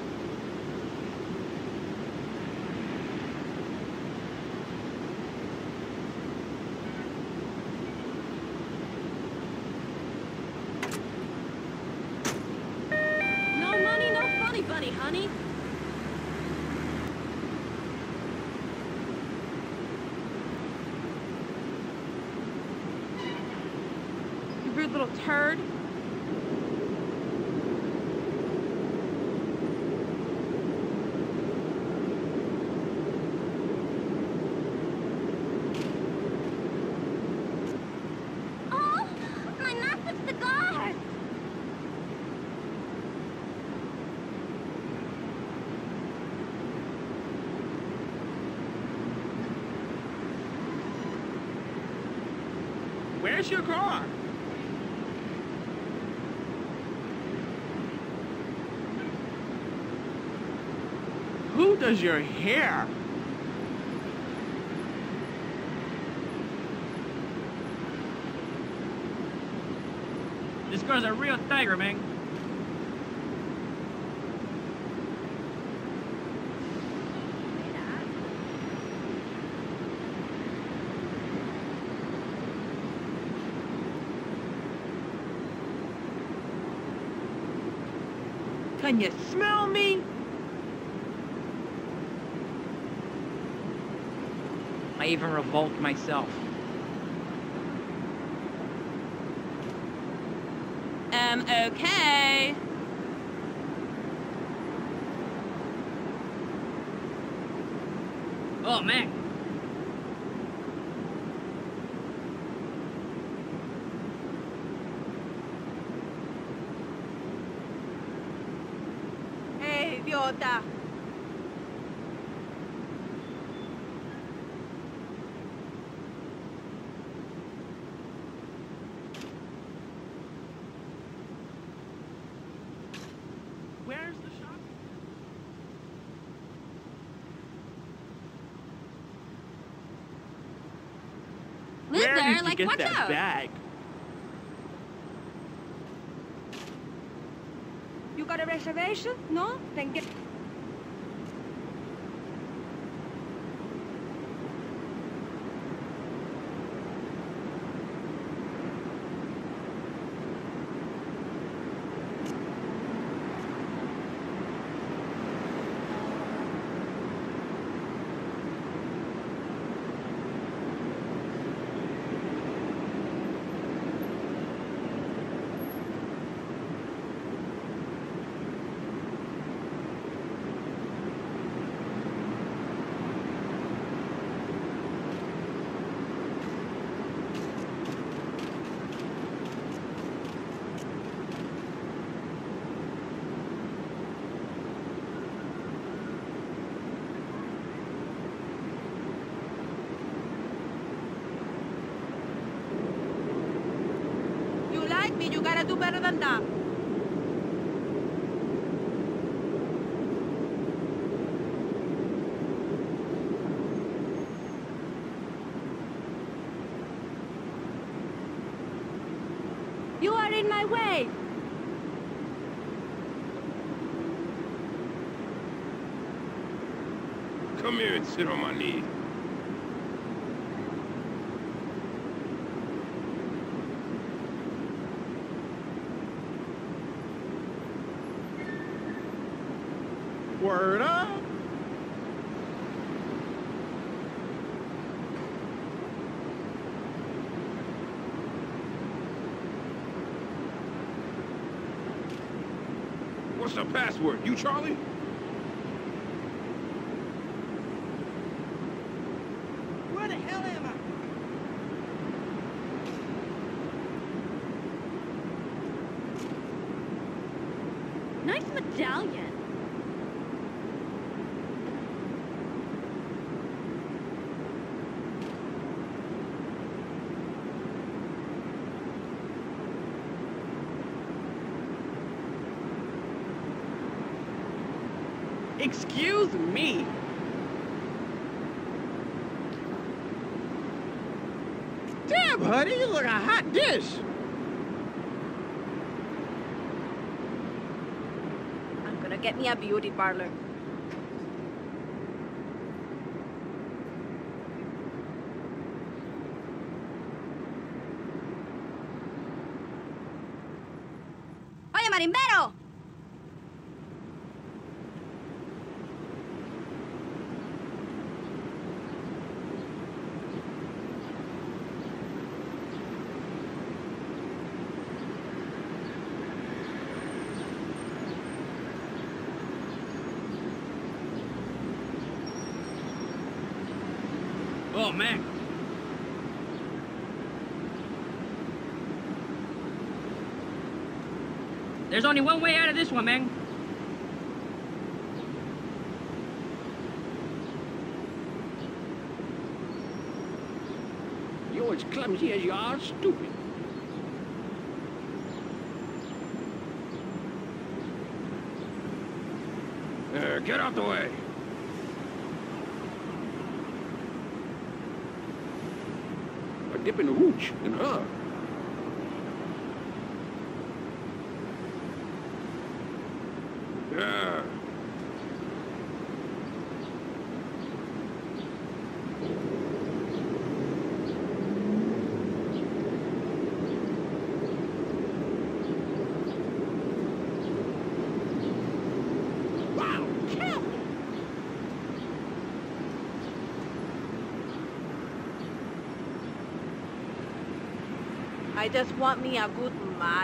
No money, no funny bunny, honey. You rude little turd. Oh, my massive cigar. Where's your car? Who does your hair? This girl's a real tiger, man. Can you smell me? I even revolt myself. Um, okay. Oh, man. Hey, idiota. Where's the shop? Live Where there, did you like, get watch that out. bag? You got a reservation? No? Then get... me, you gotta do better than that. You are in my way. Come here and sit on my knee. Word up. What's the password? You Charlie? Where the hell am I? Nice medallion. Excuse me. Damn, honey, you look a hot dish. I'm gonna get me a beauty parlor. Oye, marimbero! Oh, man. There's only one way out of this one, man. You're as clumsy as you are stupid. Uh, get out the way. A dipping hooch in her. Yeah. Wow, careful. I just want me a good match.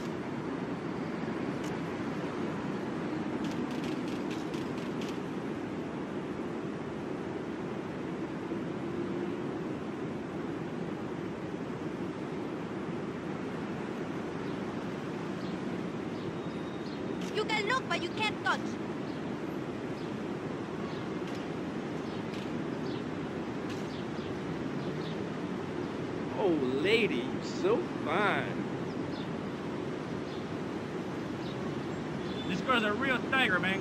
You can look, but you can't touch. Oh, lady, you so fine. This girl's a real tiger, man.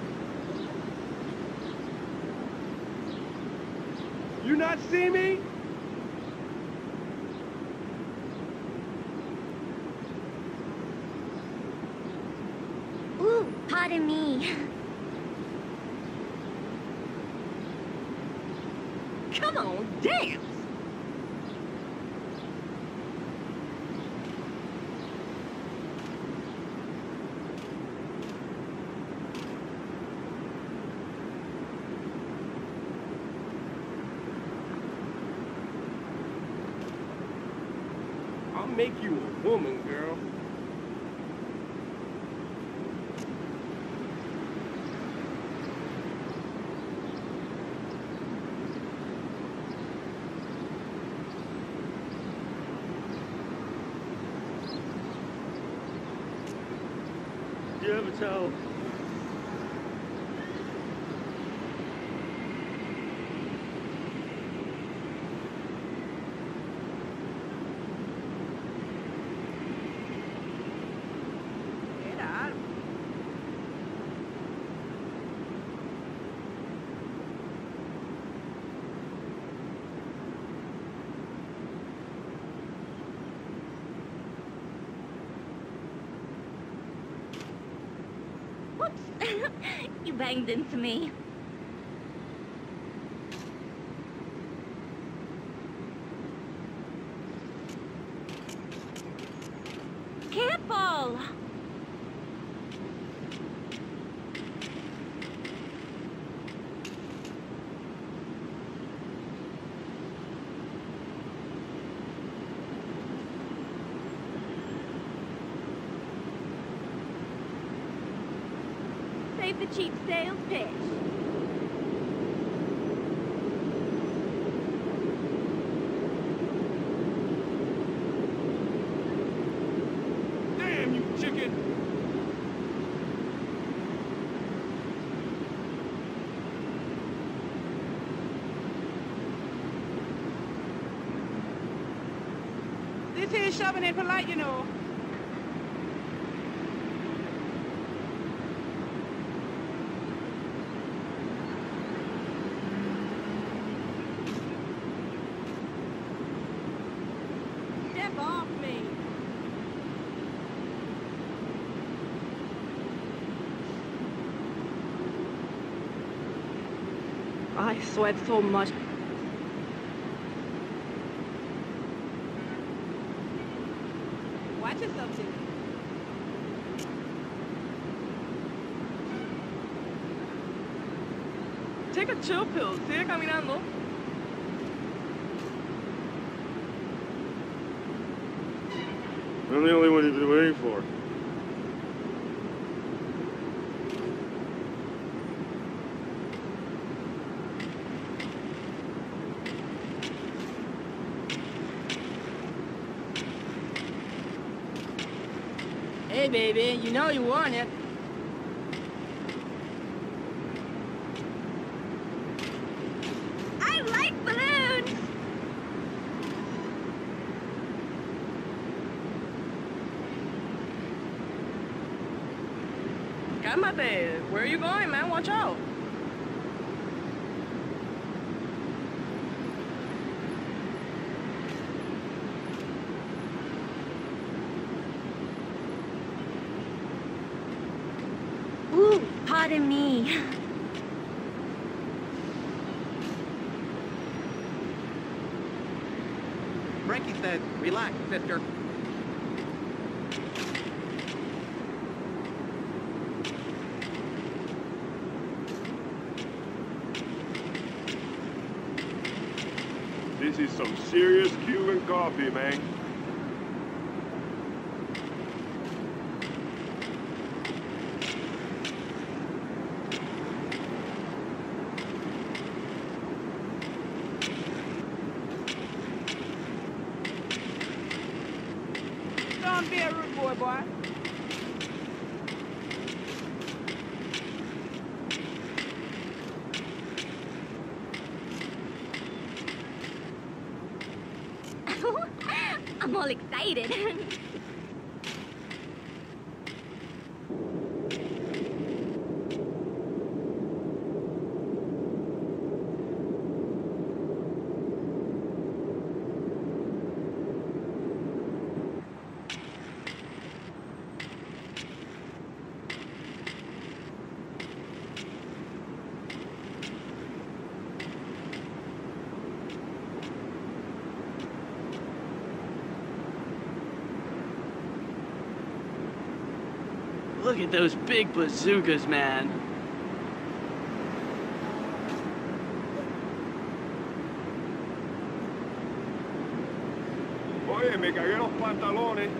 You not see me? Ooh, pardon me. Come on, dance. I'll make you a woman, girl. Do you have a towel? You banged into me. Careful! Save the cheap sales pitch. Damn, you chicken! This here shoving ain't polite, you know. Step off me. I sweat so much. Watch yourself, too. Take a chill pill. Sigue caminando. I'm the only one you've been waiting for. Hey, baby, you know you want it. I like balloons! Cálmate. Where are you going, man? Watch out. Ooh, pardon me. Frankie said, relax, sister. This is some serious Cuban coffee, man. Don't be a rude boy, boy. I'm all excited. Look at those big bazookas, man. Oye, me cagué los pantalones.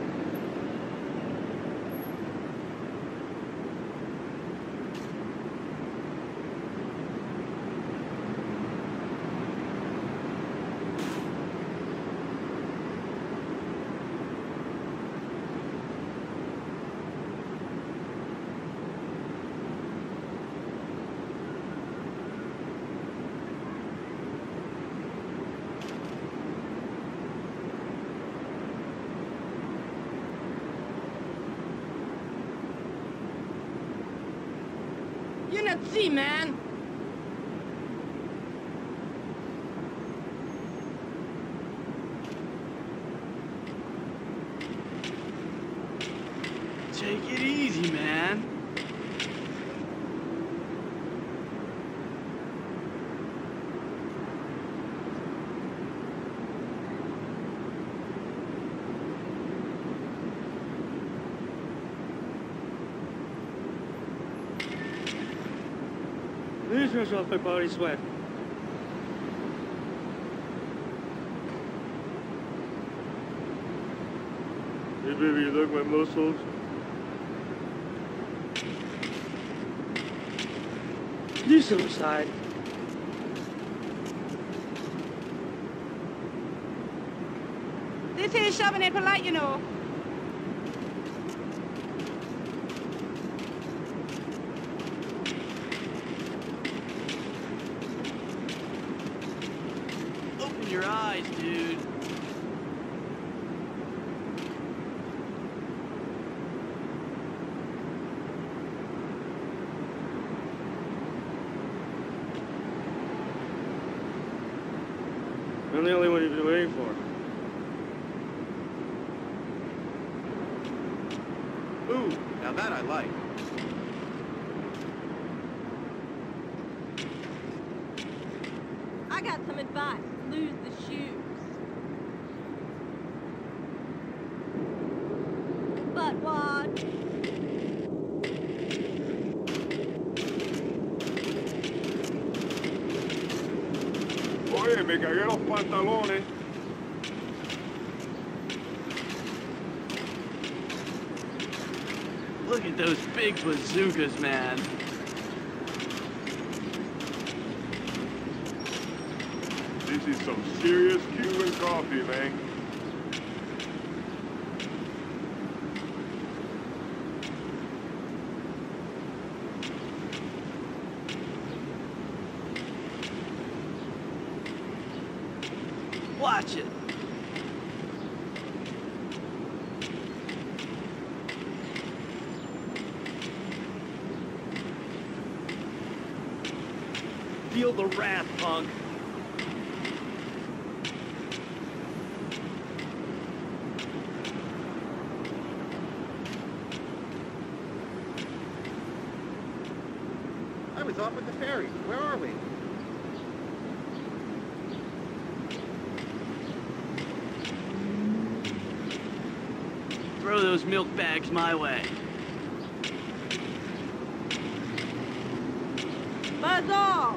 You're not see, man. Take it easy, man. Please brush off my body sweat. Hey, baby, you like my muscles? Do suicide. This here's shoving it polite, you know. Open your eyes, dude. I'm the only one you've been waiting for. Ooh, now that I like. I got some advice. Lose the shoes. But what? Oye, me cagué los pantalones. Look at those big bazookas, man. This is some serious Cuban coffee, man. Watch it. Feel the wrath, punk. I was off at the ferry. Where are we? Throw those milk bags my way. Buzz off!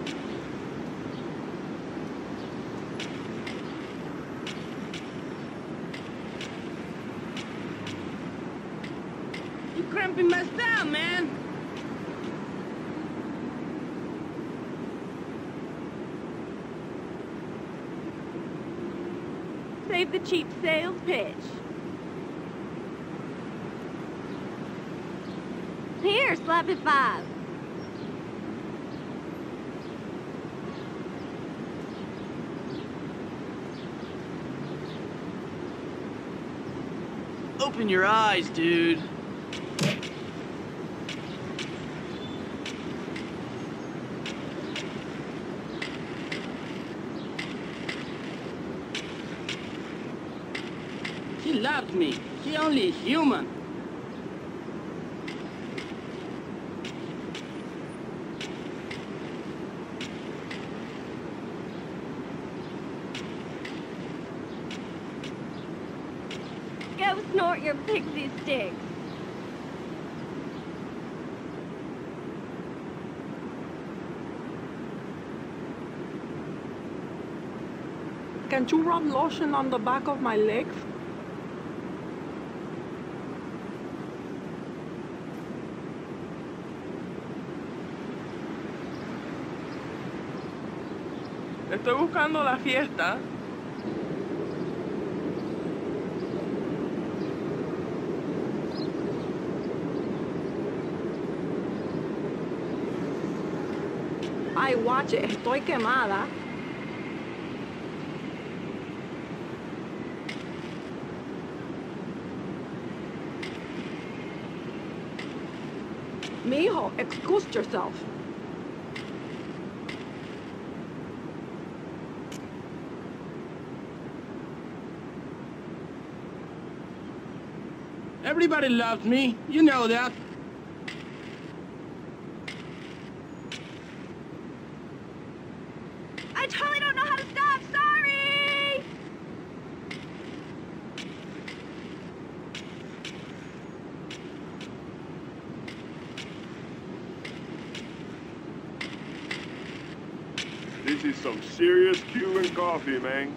You cramping my style, man. Save the cheap sales pitch. Here, slap it five. Open your eyes, dude. She loves me. She only is human. Go snort your pixie sticks. Can't you rub lotion on the back of my legs? Estoy buscando la fiesta. Ay, guache, estoy quemada. Mijo, excuse yourself. Everybody loves me. You know that. I totally don't know how to stop. Sorry! This is some serious Cuban coffee, man.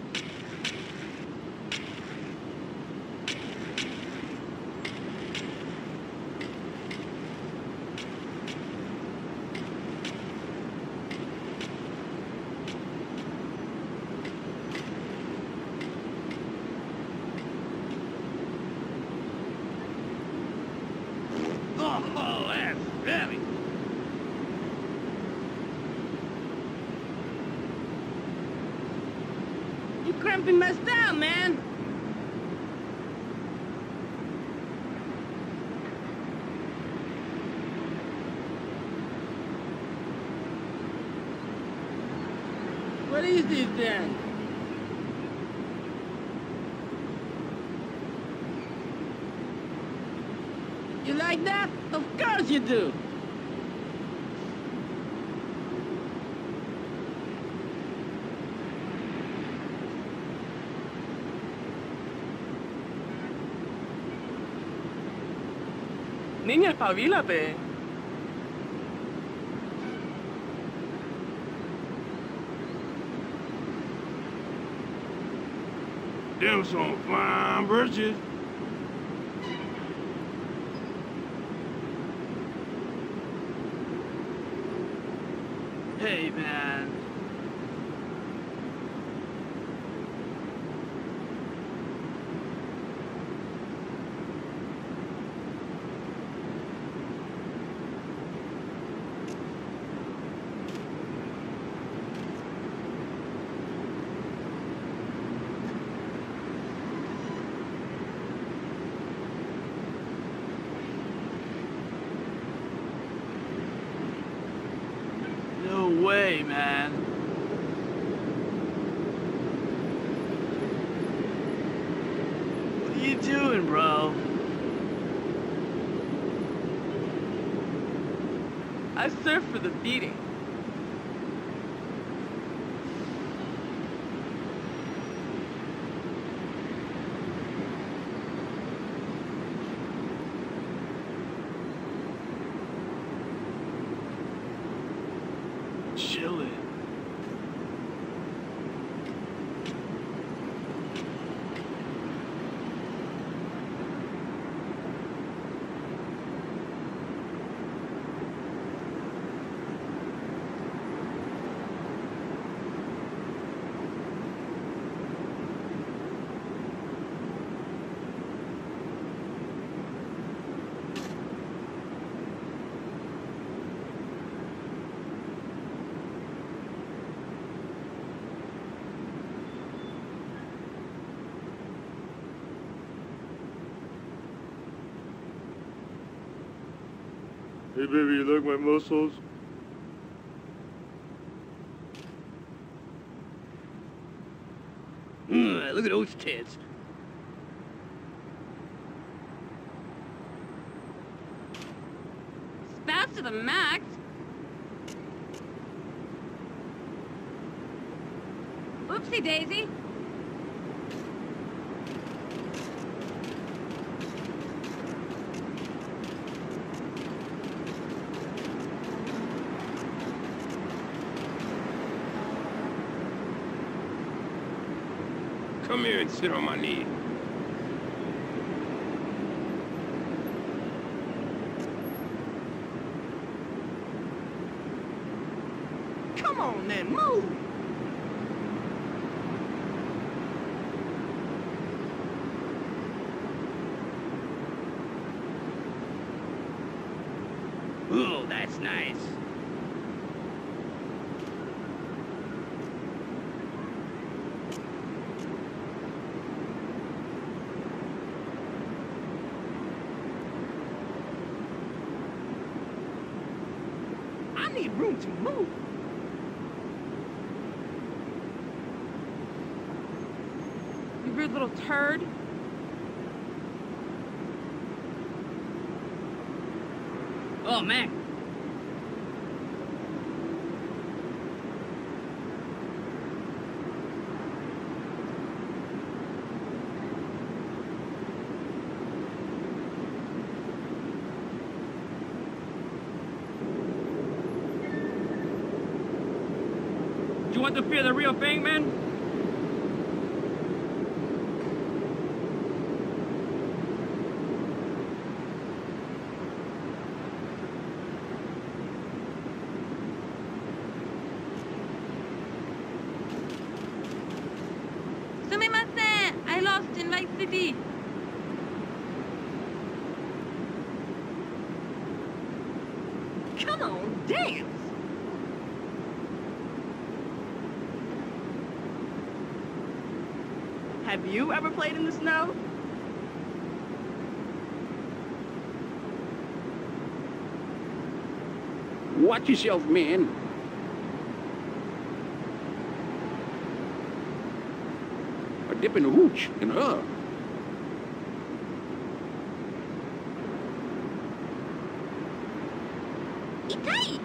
Oh, that's heavy. You cramping messed down, man. What is this then? You like that? Of course you do. Niña, espabilate. Them some fine birches. Hey, man. No way, man. What are you doing, bro? I surf for the beating. Chillin'. Hey, baby, you like my muscles? Mm, look at those tits. Spouts to the max. Oopsie daisy. Come here and sit on my knee. Come on then, move. Ooh, that's nice. I need room to move. You rude little turd. Oh, man. want to feel the real thing, man? Sumimasen! I lost in Vice City. Come on, dance! Have you ever played in the snow? Watch yourself, man. A dip in the hooch and her. Itai!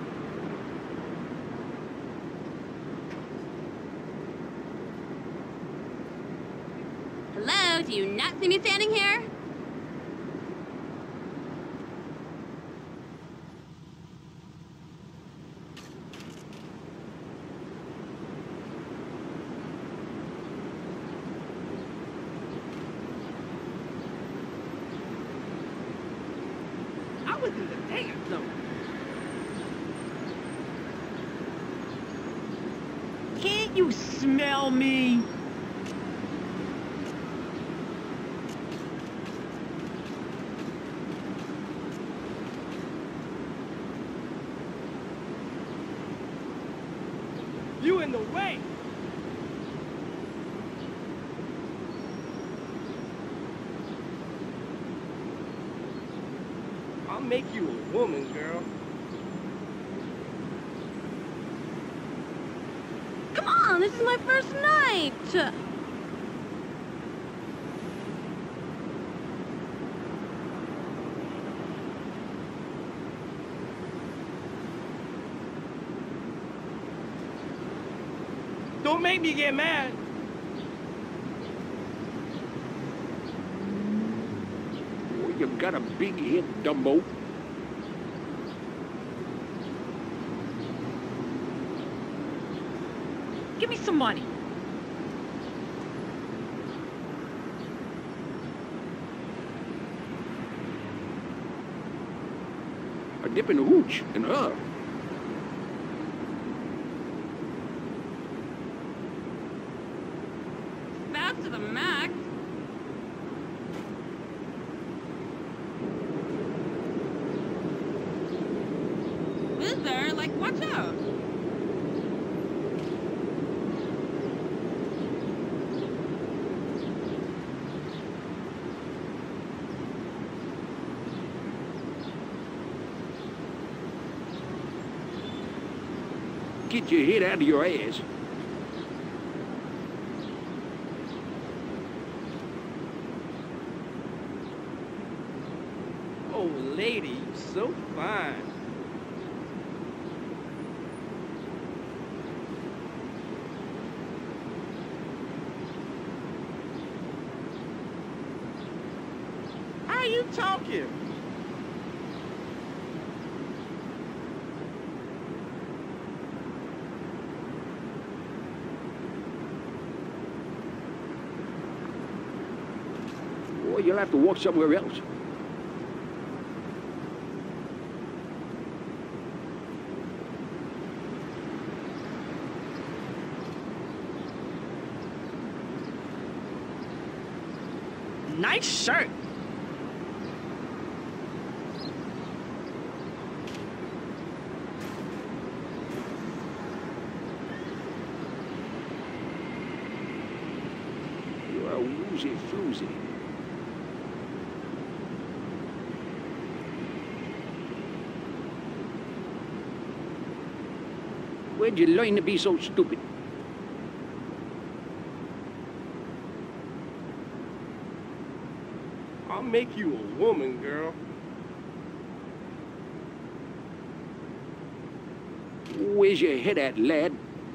Hello, do you not see me standing here? I was in the dance zone. Can't you smell me? You in the way. I'll make you a woman, girl. Come on, this is my first night! Don't make me get mad. Oh, you got a big head, Dumbo. Give me some money. A dip in the hooch and her. Fast to the max. Whizzer, like, watch out. Get your head out of your ass. Oh, lady, you so fine. How you talking? Boy, you'll have to walk somewhere else. Nice shirt. You're a woozy floozy. Where'd you learn to be so stupid? I'll make you a woman, girl. Where's your head at, lad?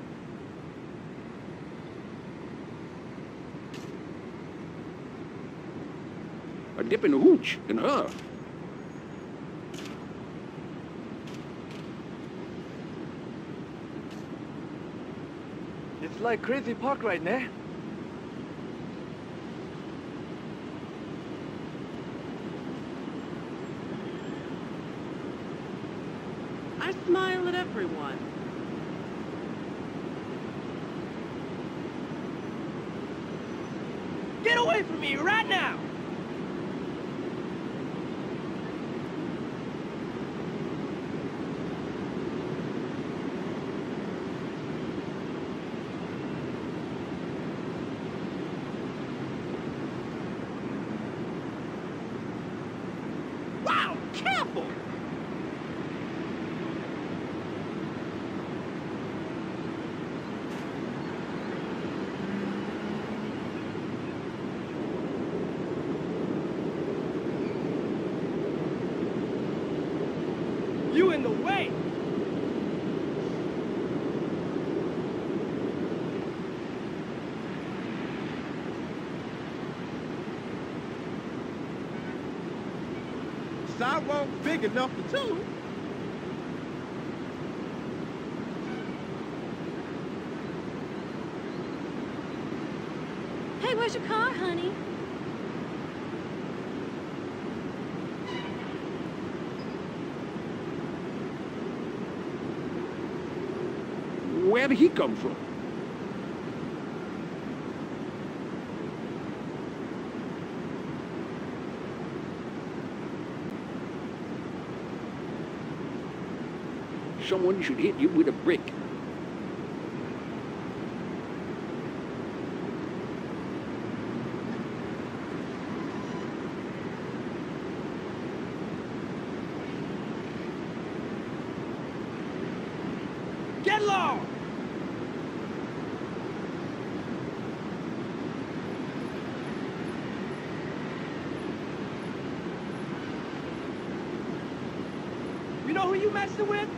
A dip in the hooch and her. It's like crazy park right now. I smile at everyone. Get away from me right now! Wow, careful! You in the way! Sidewalk big enough for two. Hey, where's your car, honey? Where did he come from? Someone should hit you with a brick. Get low! You know who you messing with?